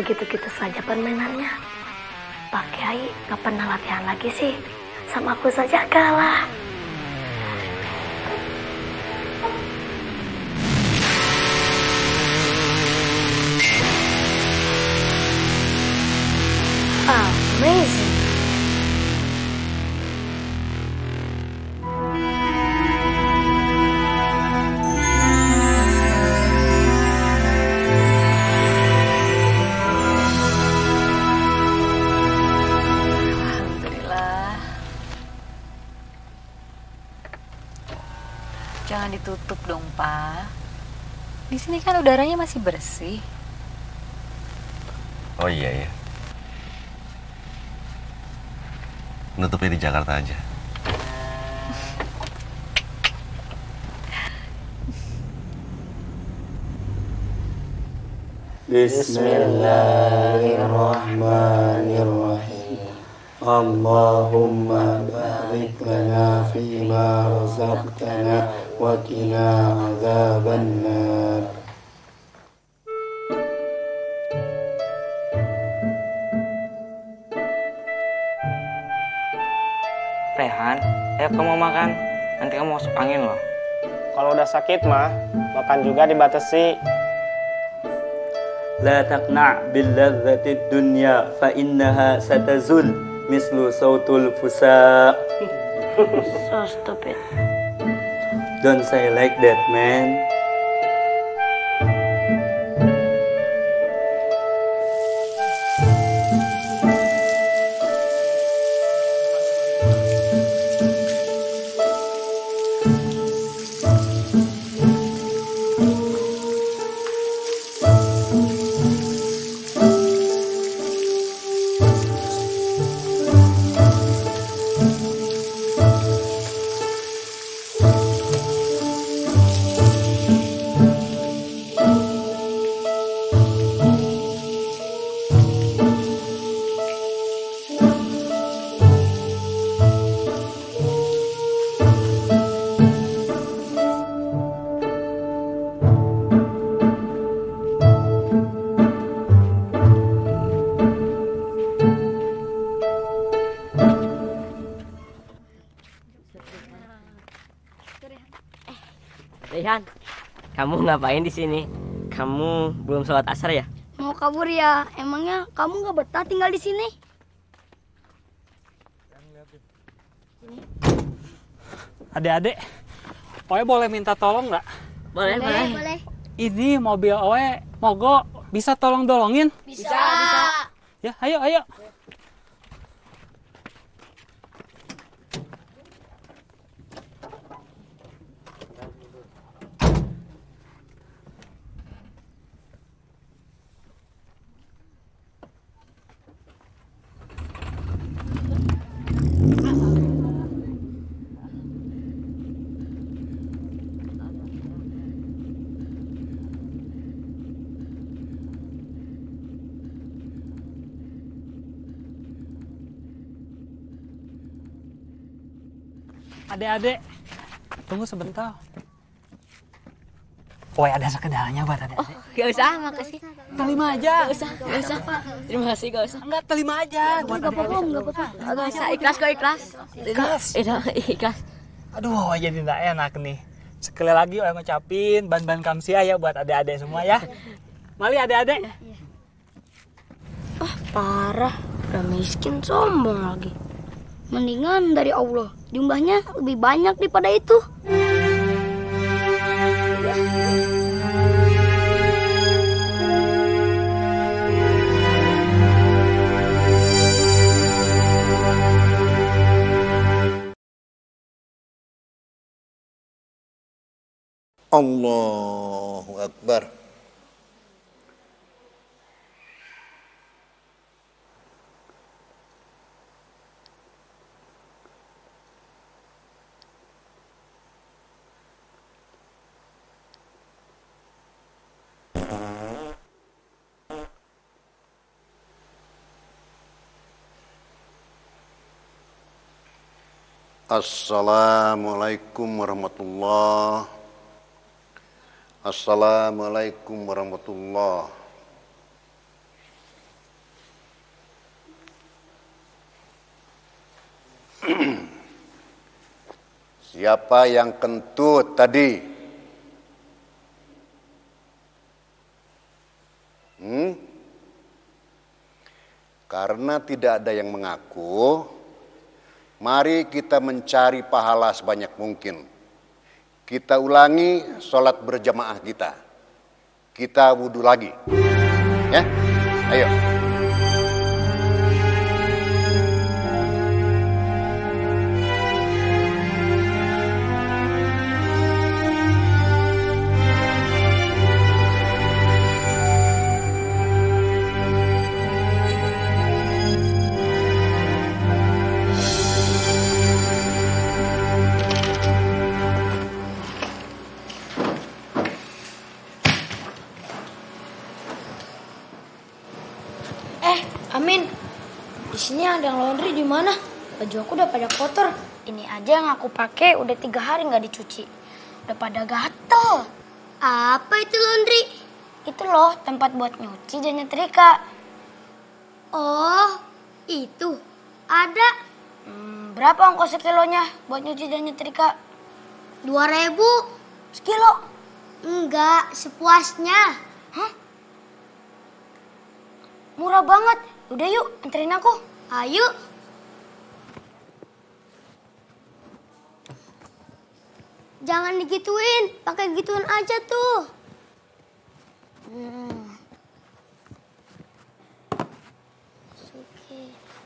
begitu-gitu saja permainannya. Pak Kiai gak pernah latihan lagi sih. Sama aku saja kalah. Amazing. Alhamdulillah. Jangan ditutup dong, Pak. Di sini kan udaranya masih bersih. Oh iya ya. Nutupnya di Jakarta aja. Bismillahirrahmanirrahim. Allahumma barik lana fima razaqtana wa qina adzabannar. Rehan, ayo kamu makan. Nanti kamu masuk angin loh. Kalau udah sakit mah, makan juga dibatasi. La taqna' bil ladzati dunya fa innaha satazul mislu sautul fusa. So stupid. Don't say like that, man. Rehan, kamu ngapain di sini? Kamu belum sholat asar ya? Mau kabur ya? Emangnya kamu nggak betah tinggal di sini? Adik-adik, Oe boleh minta tolong nggak? Boleh, boleh. Boleh. Ini mobil Oe mogok, bisa tolong dolongin? Bisa. Bisa. Ya, ayo, ayo. Adik-adik, tunggu sebentar. Oe ada sekedarnya buat adik-adik. Gak usah, makasih. Terima aja. Gak usah, gak usah. Terima kasih, gak usah. Enggak, terima aja. Gak apa-apa, gak apa-apa. Gak usah, ikhlas kok, ikhlas. Ikhlas? Ikhlas. Aduh, jadi nggak enak nih. Sekali lagi Oe ngucapin ban-ban kamsia ya buat adik-adik semua ya. Mali adik-adik. Ah, parah. Udah miskin, sombong lagi. Mendingan dari Allah. Jumlahnya lebih banyak daripada itu. Allahu Akbar. Assalamualaikum warahmatullahi Assalamualaikum warahmatullahi Siapa yang kentut tadi? Hmm? Karena tidak ada yang mengaku, mari kita mencari pahala sebanyak mungkin. Kita ulangi sholat berjamaah kita. Kita wudhu lagi. Ya, ayo. Amin, di sini ada yang laundry di mana? Baju aku udah pada kotor. Ini aja yang aku pakai udah tiga hari nggak dicuci. Udah pada gatel. Apa itu laundry? Itu loh tempat buat nyuci dan nyetrika. Oh, itu ada. Hmm, berapa ongkos sekilonya buat nyuci dan nyetrika? Dua ribu sekilo? Enggak, sepuasnya. Hah? Murah banget. Udah yuk, anterin aku. Ayo. Jangan digituin, pakai gituan aja tuh. Hmm. Oke.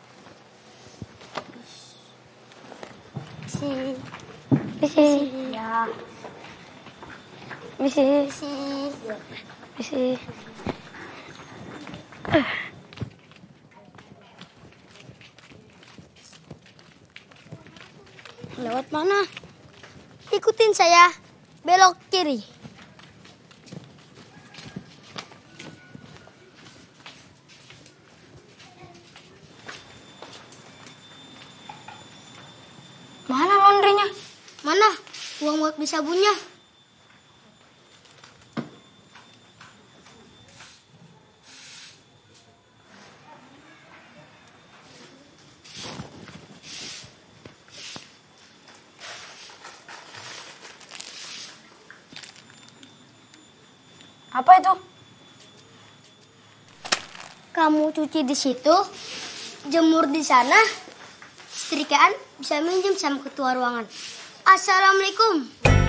Si. Misi. Ya. Misi. Misi. Misi. Lewat mana? Ikutin saya. Belok kiri. Mana laundrynya? Mana? Uang buat beli sabunnya. Apa itu? Kamu cuci di situ, jemur di sana, setrikaan bisa minjem sama ketua ruangan. Assalamualaikum.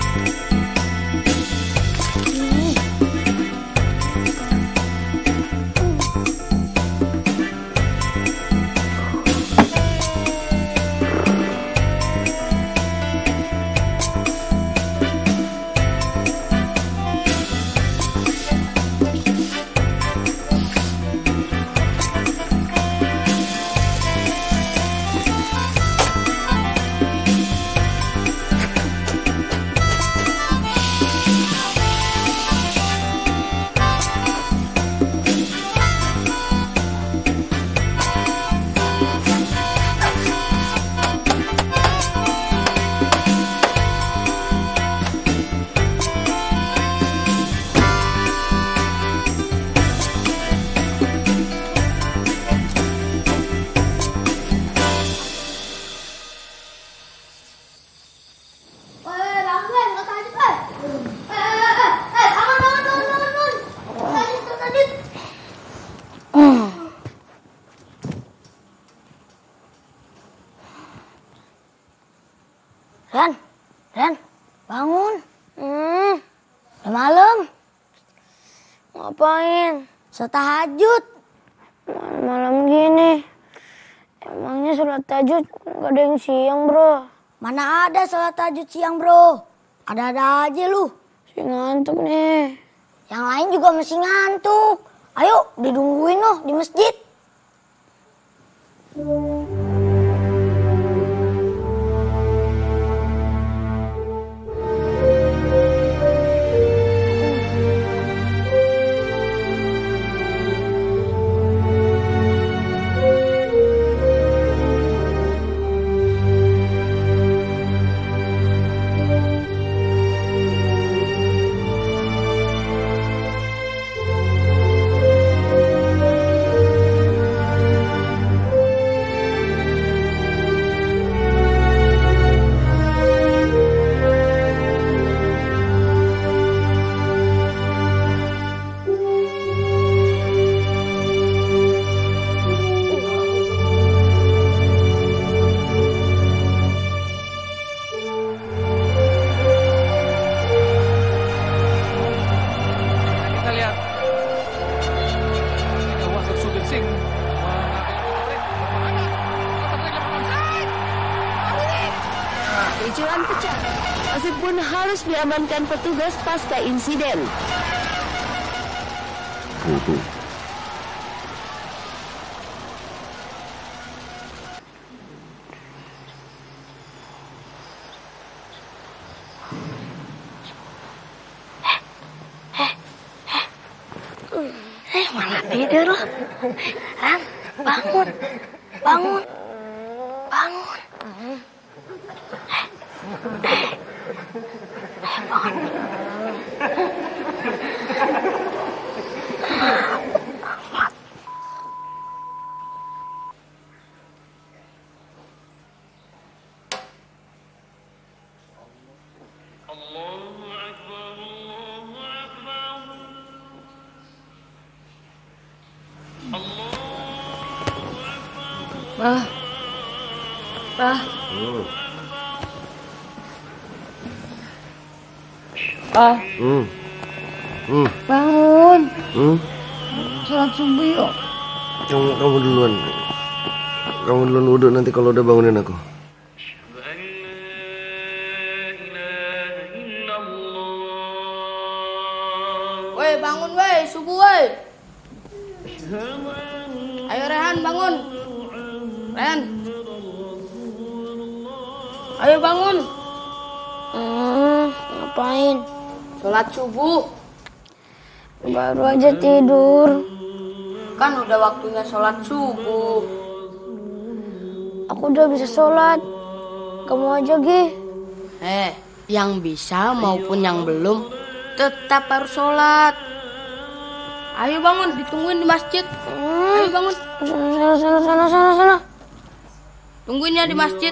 Ran, Ran, bangun. Hmm, udah malam. Ngapain? Sholat tahajud. Malam gini. Emangnya sholat tahajud gak ada yang siang, bro? Mana ada sholat tahajud siang, bro? Ada-ada aja lu. Si ngantuk nih. Yang lain juga masih ngantuk. Ayo, didungguin loh di masjid. pun harus diamankan petugas pasca insiden. Wudu. Eh, malah tidur loh. Ran, bangun. Bangun. Bangun. Eh, eh, eh, bangun. Bah. Bah. Hmm. Bah. Hmm. Hmm. Bangun. Hmm. Sholat subuh yuk. Kamu, kamu duluan. Kamu duluan wudhu, nanti kalau udah bangunin aku. Woi, bangun woi, subuh woi. Ayo Rehan bangun. Rehan. Ayo bangun. Hmm, ngapain? Sholat subuh. Baru aja tidur. Kan udah waktunya sholat subuh. Aku udah bisa sholat. Kamu aja, Gi. Eh, yang bisa maupun yang belum tetap harus sholat. Ayo bangun, ditungguin di masjid. Ayo bangun. Sana, sana, sana, sana, sana. Tungguin ya di masjid.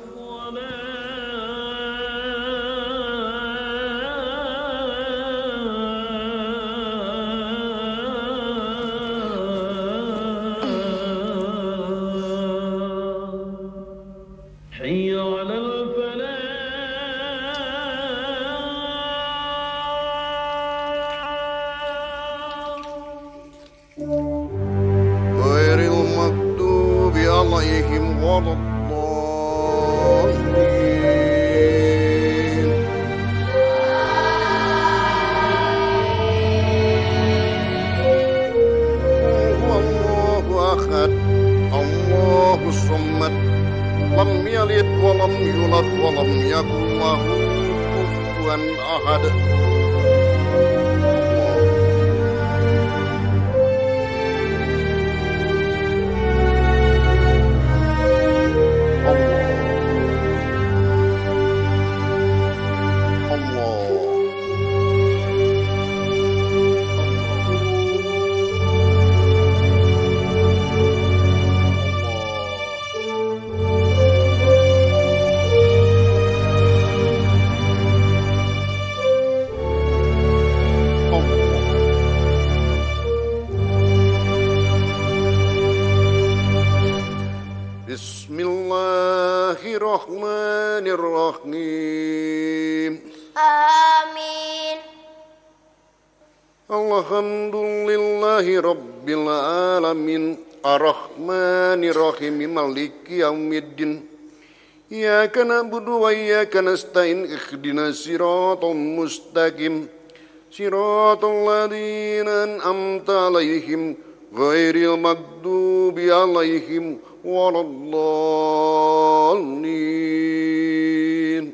Ghairil maghdubi alaihim waladdallin. Allahu ahad, Allahus samad, lam yalid wa lam yulad wa lam yakul lahu kufuwan ahad. Bismillahirrahmanirrahim. Amin. Alhamdulillahi rabbil alamin. Ar-Rahmanirrahim. Maliki yaumiddin. Iyyaka na'budu wa iyyaka nasta'in. Ihdinas siratal mustaqim. Siratal ladzina an'amta 'alaihim ghairil maghdubi 'alaihim waladdallin.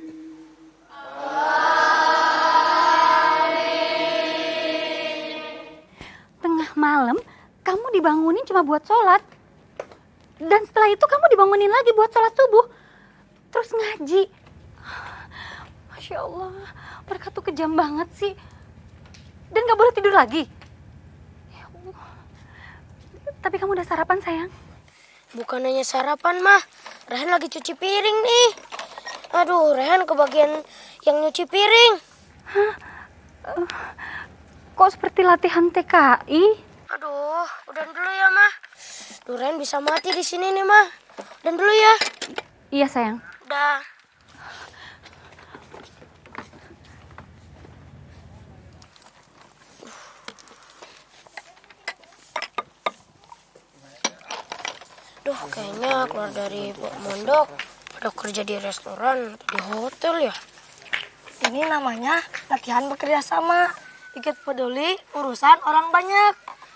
Tengah malam kamu dibangunin cuma buat sholat, dan setelah itu kamu dibangunin lagi buat sholat subuh, terus ngaji. Masya Allah, mereka tuh kejam banget sih. Dan gak boleh tidur lagi. Ya Allah. Tapi kamu udah sarapan sayang? Bukan hanya sarapan, Mah. Rehan lagi cuci piring nih. Aduh, Rehan kebagian yang nyuci piring. Hah? Uh, kok seperti latihan T K I? Aduh, udah dulu ya, Mah. Duh, Rehan bisa mati di sini nih, Mah. Dan dulu ya. Iya, sayang. Udah. Duh, kayaknya keluar dari mondok pada kerja di restoran atau di hotel ya. ini namanya latihan bekerja sama. Ikut peduli urusan orang banyak.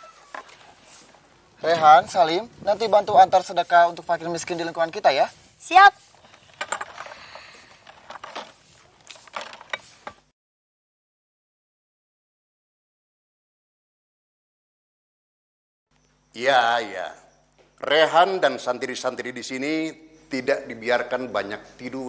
Rehan, Salim, nanti bantu antar sedekah untuk fakir miskin di lingkungan kita ya. Siap. Ya, ya. Rehan dan santri-santri di sini tidak dibiarkan banyak tidur.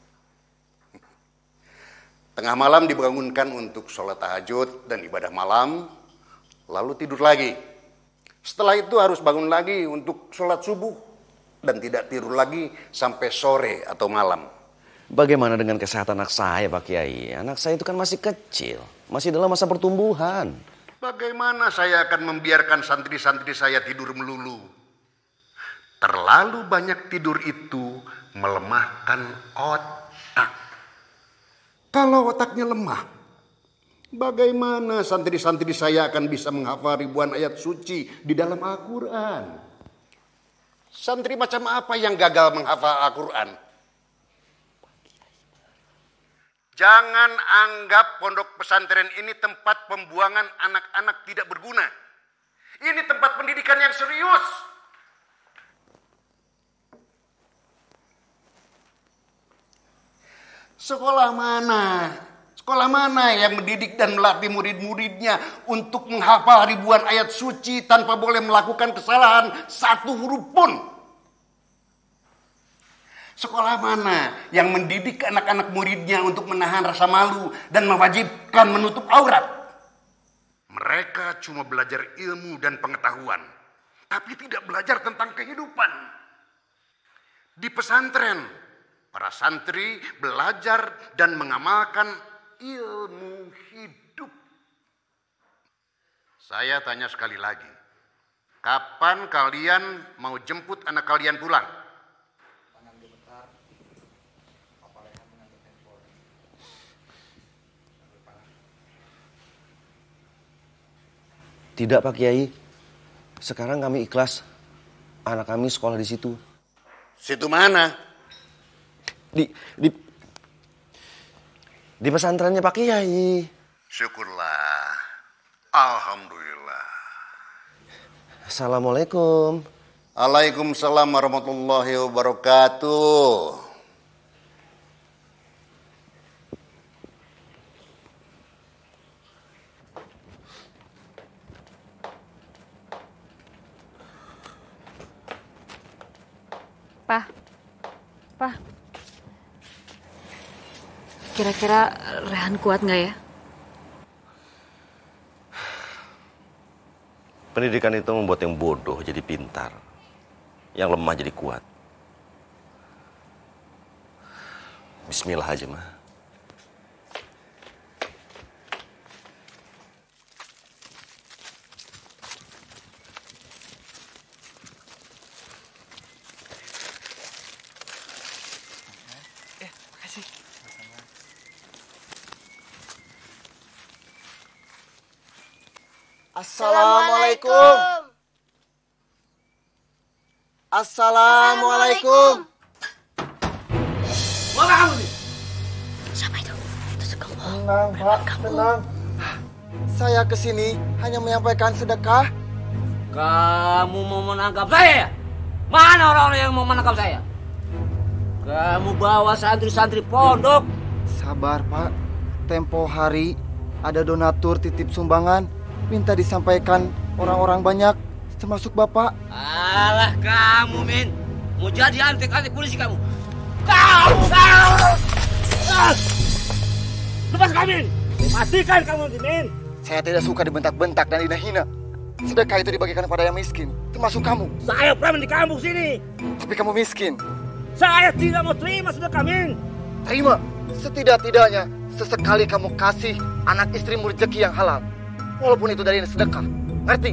Tengah malam dibangunkan untuk sholat tahajud dan ibadah malam, lalu tidur lagi. Setelah itu harus bangun lagi untuk sholat subuh dan tidak tidur lagi sampai sore atau malam. Bagaimana dengan kesehatan anak saya, Pak Kiai? Anak saya itu kan masih kecil, masih dalam masa pertumbuhan. Bagaimana saya akan membiarkan santri-santri saya tidur melulu? Terlalu banyak tidur itu melemahkan otak. Kalau otaknya lemah, bagaimana santri-santri saya akan bisa menghafal ribuan ayat suci di dalam Al-Quran? Santri macam apa yang gagal menghafal Al-Quran? Jangan anggap pondok pesantren ini tempat pembuangan anak-anak tidak berguna. Ini tempat pendidikan yang serius. Sekolah mana? Sekolah mana yang mendidik dan melatih murid-muridnya untuk menghafal ribuan ayat suci tanpa boleh melakukan kesalahan satu huruf pun? Sekolah mana yang mendidik anak-anak muridnya untuk menahan rasa malu dan mewajibkan menutup aurat? Mereka cuma belajar ilmu dan pengetahuan, tapi tidak belajar tentang kehidupan. Di pesantren, para santri belajar dan mengamalkan ilmu hidup. Saya tanya sekali lagi, kapan kalian mau jemput anak kalian pulang? Tidak, Pak Kiai. Sekarang kami ikhlas. Anak kami sekolah di situ. Situ mana? Di di di pesantrennya Pak Kiai. Syukurlah. Alhamdulillah. Assalamualaikum. Waalaikumsalam warahmatullahi wabarakatuh. Pak, Pak, kira-kira Rehan kuat nggak ya? Pendidikan itu membuat yang bodoh jadi pintar, yang lemah jadi kuat. Bismillah aja, mah. Assalamualaikum. Assalamualaikum. Mana kamu nih? Siapa itu? Itu Sugeng. Tenang, Pak. Tenang. Saya kesini hanya menyampaikan sedekah. Kamu mau menangkap saya? Mana orang-orang yang mau menangkap saya? Kamu bawa santri-santri pondok. Sabar, Pak. Tempo hari ada donatur titip sumbangan. Minta disampaikan orang-orang banyak, termasuk Bapak. Alah kamu, Min. Mau jadi antek-antek polisi kamu. Kamu! Kamu! Ah! Lepas kami! Matikan kamu, Min. Saya tidak suka dibentak-bentak dan dihina. Sedekah itu dibagikan kepada yang miskin, termasuk kamu. Saya pernah di kampung sini. Tapi kamu miskin. Saya tidak mau terima sedekah, Min. Terima. Setidak-tidaknya, sesekali kamu kasih anak istrimu rezeki yang halal. Walaupun itu dari sedekah. Ngerti?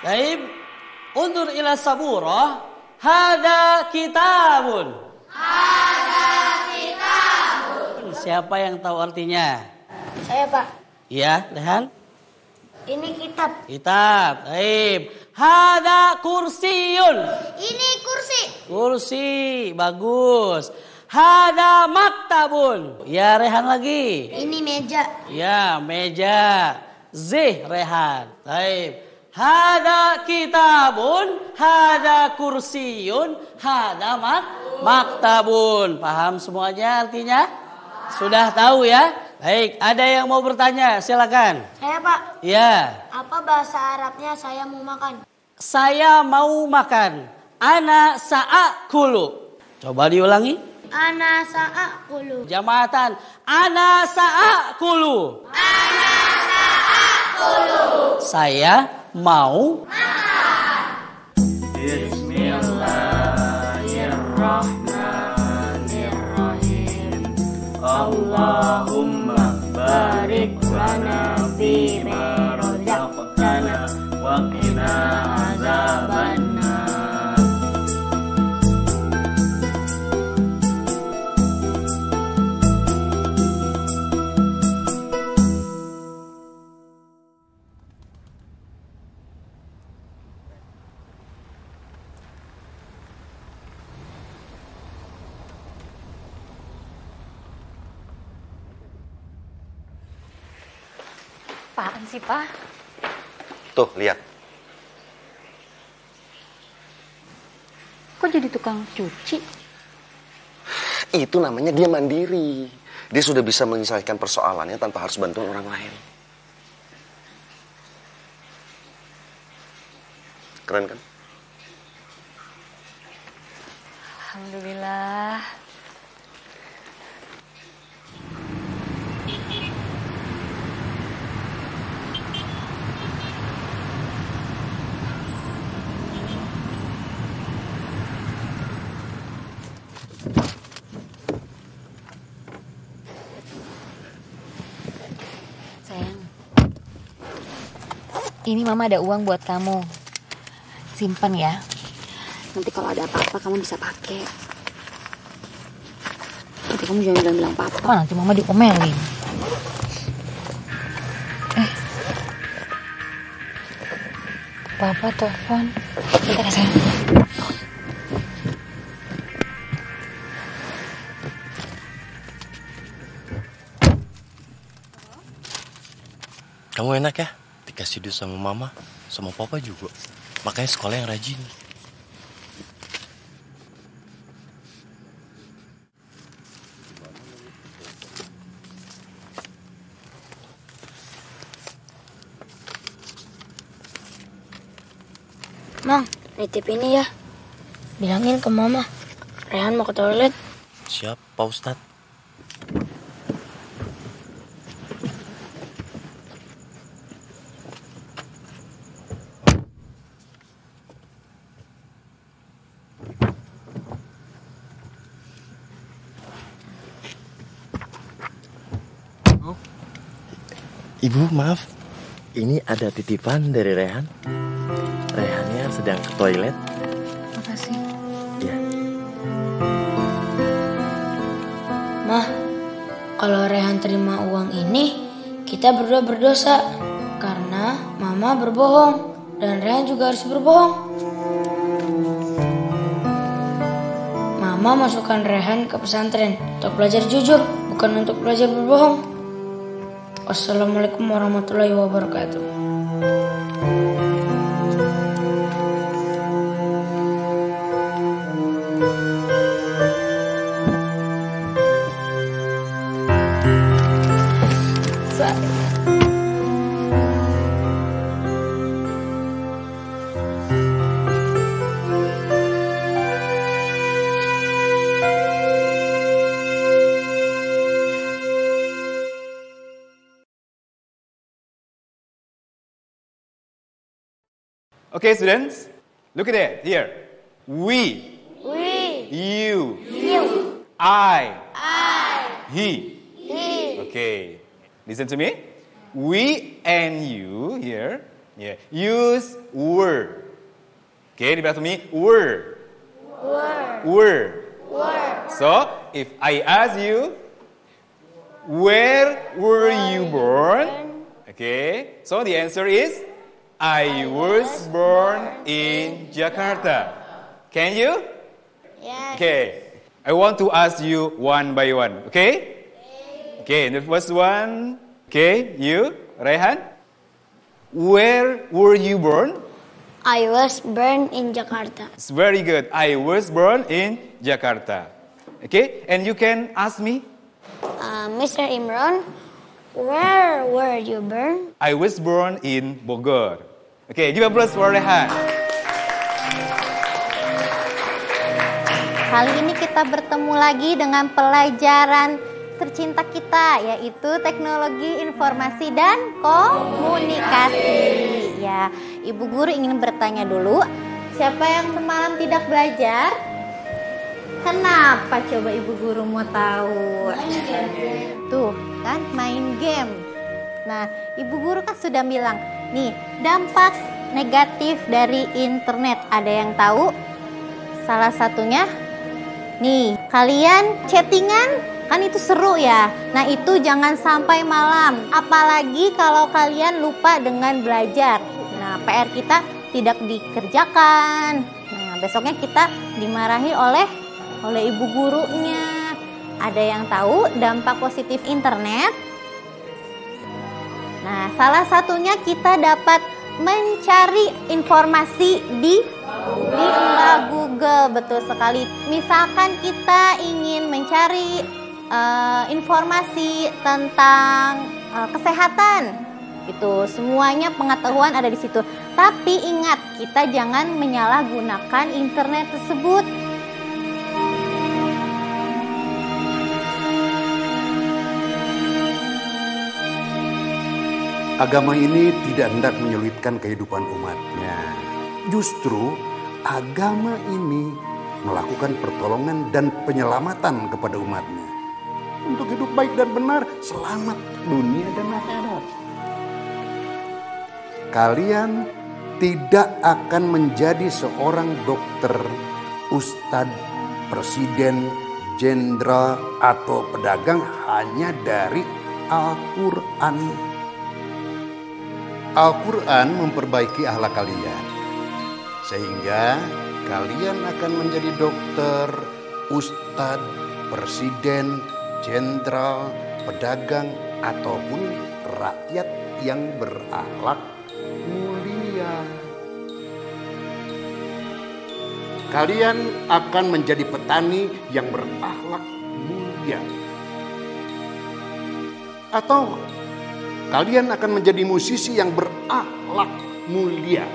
Baik. Undur ila saburah. Hada kitabun. Hada kitabun. Siapa yang tahu artinya? Saya, Pak. Iya, Rehan. Ini kitab. Kitab. Baik. Hada kursiyun. Ini kursi. Kursi. Bagus. Hada maktabun. Ya, Rehan lagi. Ini meja. Ya, meja. Zih, Rehan. Baik. Hada kitabun, hada kursiyun, hada mak maktabun. Paham semuanya artinya? Sudah tahu ya? Baik, ada yang mau bertanya? Silakan. Saya, Pak. Ya. Apa bahasa Arabnya saya mau makan? Saya mau makan. Ana sa'akulu. Coba diulangi. Ana sa'akulu. Jamaatan. Ana sa'akulu. Ana sa'akulu. Saya mau Bismillahirrahmanirrahim. Allahumma barik lana fima razaqtana wa qina azabannar. Apaan sih, Pak? Tuh, lihat. Kok jadi tukang cuci? Itu namanya dia mandiri. Dia sudah bisa menyelesaikan persoalannya tanpa harus bantuan orang lain. Keren kan? Alhamdulillah. Sayang, ini Mama ada uang buat kamu. Simpan ya. Nanti kalau ada apa-apa kamu bisa pakai. Nanti kamu jangan bilang-bilang apa-apa. Nanti Mama diomelin. Eh, Papa telepon. Bentar ya, sayang. Kamu enak ya, dikasih duit sama mama, sama papa juga. Makanya sekolah yang rajin. Mang, nitip ini ya. Bilangin ke Mama, Rehan mau ke toilet. Siap, Pak Ustadz. Ibu, maaf. Ini ada titipan dari Rehan. Rehannya sedang ke toilet. Makasih. Ya. Mah, kalau Rehan terima uang ini, kita berdua berdosa. Karena Mama berbohong. Dan Rehan juga harus berbohong. Mama masukkan Rehan ke pesantren untuk belajar jujur, bukan untuk belajar berbohong. Wassalamualaikum warahmatullahi wabarakatuh. Okay, students, look at it here. We. We. You. You. I. I. He. He. Okay, listen to me. We and you here Yeah. Use were. Okay, repeat to me. Were. Were. Were. Were. So, if I ask you, where were you born? Okay, so the answer is, I was born in Jakarta. Can you? Yes. Okay, I want to ask you one by one, okay? Okay, the first one, okay, you, Rehan. Where were you born? I was born in Jakarta. It's very good. I was born in Jakarta. Okay, and you can ask me. Uh, Mister Imran, where were you born? I was born in Bogor. Okay, give applause for Rehan. Kali ini kita bertemu lagi dengan pelajaran tercinta kita, yaitu teknologi informasi dan komunikasi. Ya, Ibu Guru ingin bertanya dulu, siapa yang semalam tidak belajar? Kenapa coba Ibu Guru mau tahu? Tuh kan, main game. Nah, Ibu Guru kan sudah bilang, nih dampak negatif dari internet. Ada yang tahu? Salah satunya, nih kalian chattingan, kan itu seru ya. Nah itu jangan sampai malam, apalagi kalau kalian lupa dengan belajar. Nah P R kita tidak dikerjakan. Nah besoknya kita dimarahi oleh oleh ibu gurunya. Ada yang tahu dampak positif internet? Nah salah satunya kita dapat mencari informasi di di Google, betul sekali. Misalkan kita ingin mencari uh, informasi tentang uh, kesehatan, itu semuanya pengetahuan ada di situ. Tapi ingat, kita jangan menyalahgunakan internet tersebut. Agama ini tidak hendak menyulitkan kehidupan umatnya. Justru agama ini melakukan pertolongan dan penyelamatan kepada umatnya. Untuk hidup baik dan benar, selamat dunia dan akhirat. Kalian tidak akan menjadi seorang dokter, ustadz, presiden, jenderal, atau pedagang hanya dari Al-Quran. Al-Quran memperbaiki akhlak kalian, sehingga kalian akan menjadi dokter, ustadz, presiden, jenderal, pedagang, ataupun rakyat yang berakhlak mulia. Kalian akan menjadi petani yang berakhlak mulia. Atau kalian akan menjadi musisi yang berakhlak mulia.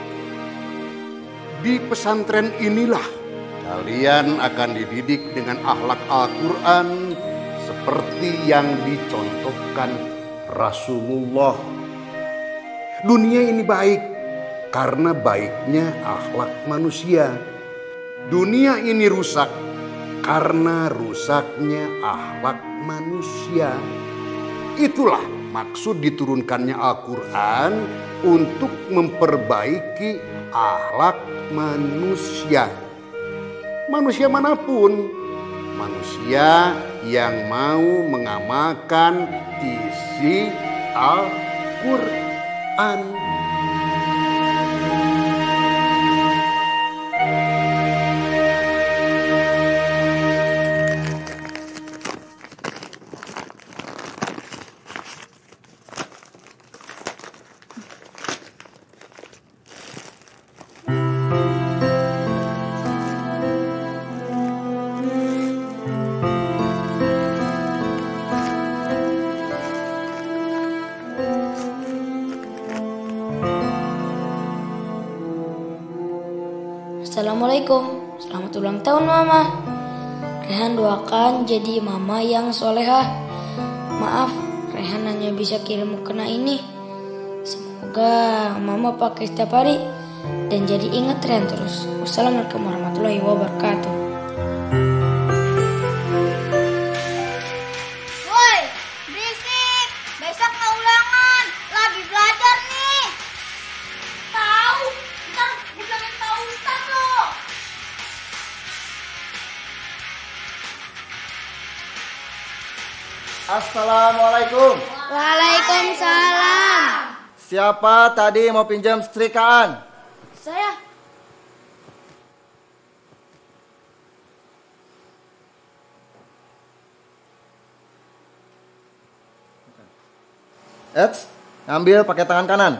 Di pesantren inilah kalian akan dididik dengan akhlak Al-Quran seperti yang dicontohkan Rasulullah. Dunia ini baik karena baiknya akhlak manusia. Dunia ini rusak karena rusaknya akhlak manusia. Itulah maksud diturunkannya Al-Quran untuk memperbaiki akhlak manusia. Manusia manapun, manusia yang mau mengamalkan isi Al-Quran. Assalamualaikum, selamat ulang tahun Mama. Rehan doakan jadi mama yang solehah. Maaf, Rehan hanya bisa kirim mukena ini. Semoga Mama pakai setiap hari dan jadi ingat Rehan terus. Wassalamualaikum warahmatullahi wabarakatuh. Woi, berisik. Besok mau ulangan. Lagi belajar nih. Assalamualaikum. Waalaikumsalam. Siapa tadi mau pinjam setrikaan? Saya. Eits, ngambil pakai tangan kanan.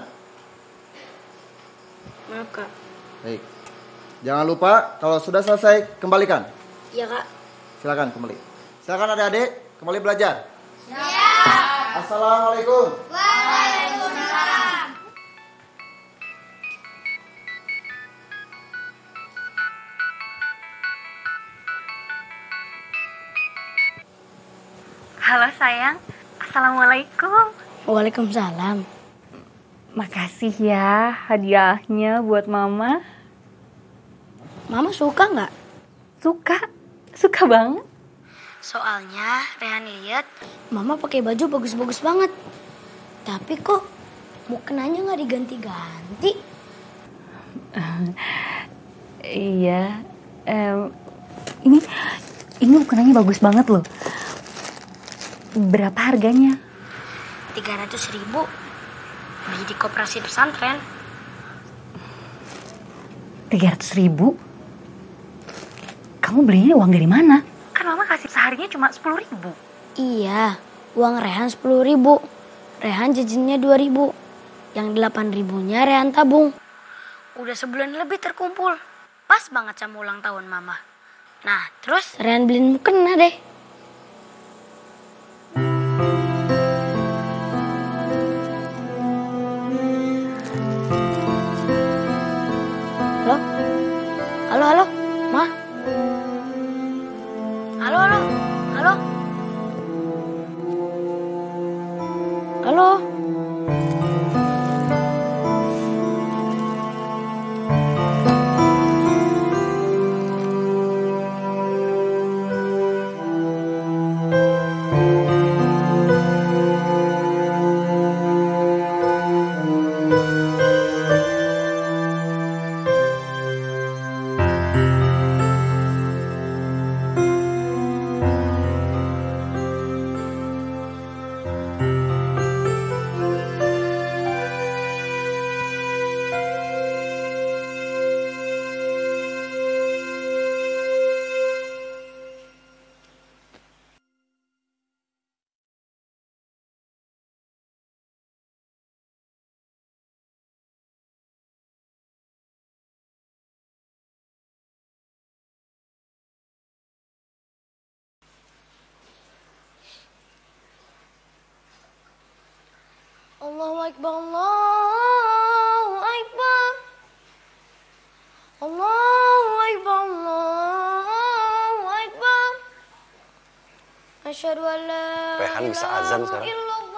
Maaf, Kak. Baik. Jangan lupa kalau sudah selesai kembalikan. Iya, Kak. Silakan kembali. Silakan adik-adik kembali belajar. Siap. Assalamualaikum. Waalaikumsalam. Halo sayang, Assalamualaikum. Waalaikumsalam. Makasih ya hadiahnya buat Mama. Mama suka nggak? Suka, suka banget. Soalnya Rehan lihat Mama pakai baju bagus-bagus banget. Tapi kok mukenanya nggak diganti-ganti? Iya, em, ini ini mukenanya bagus banget loh. Berapa harganya? tiga ratus ribu. Beli di koperasi pesantren. tiga ratus ribu? Kamu belinya uang dari mana? Kan Mama kasih seharinya cuma sepuluh ribu. Iya, uang Rehan sepuluh ribu. Rehan jajannya dua ribu. Yang delapan ribunya Rehan tabung. Udah sebulan lebih terkumpul. Pas banget sama ulang tahun Mama. Nah, terus Rehan beliin mukena deh. Halo? Halo, halo? Ma? Halo, halo? Halo? Halo? Allahu Akbar, Allahu Akbar. Allahu Akbar, Allahu Akbar. Asyhadu an la Rehan bisa azan sekarang.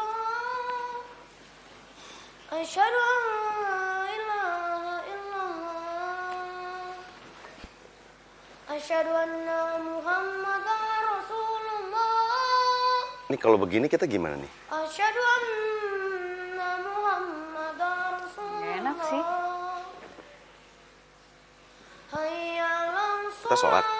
Asyhadu an la ilaha illallah. Asyhadu anna Muhammadar Rasulullah. Ini kalau begini kita gimana nih? Asyhadu anna Muhammadar Rasulullah. Enak sih. Hayya 'alas Kita sholat.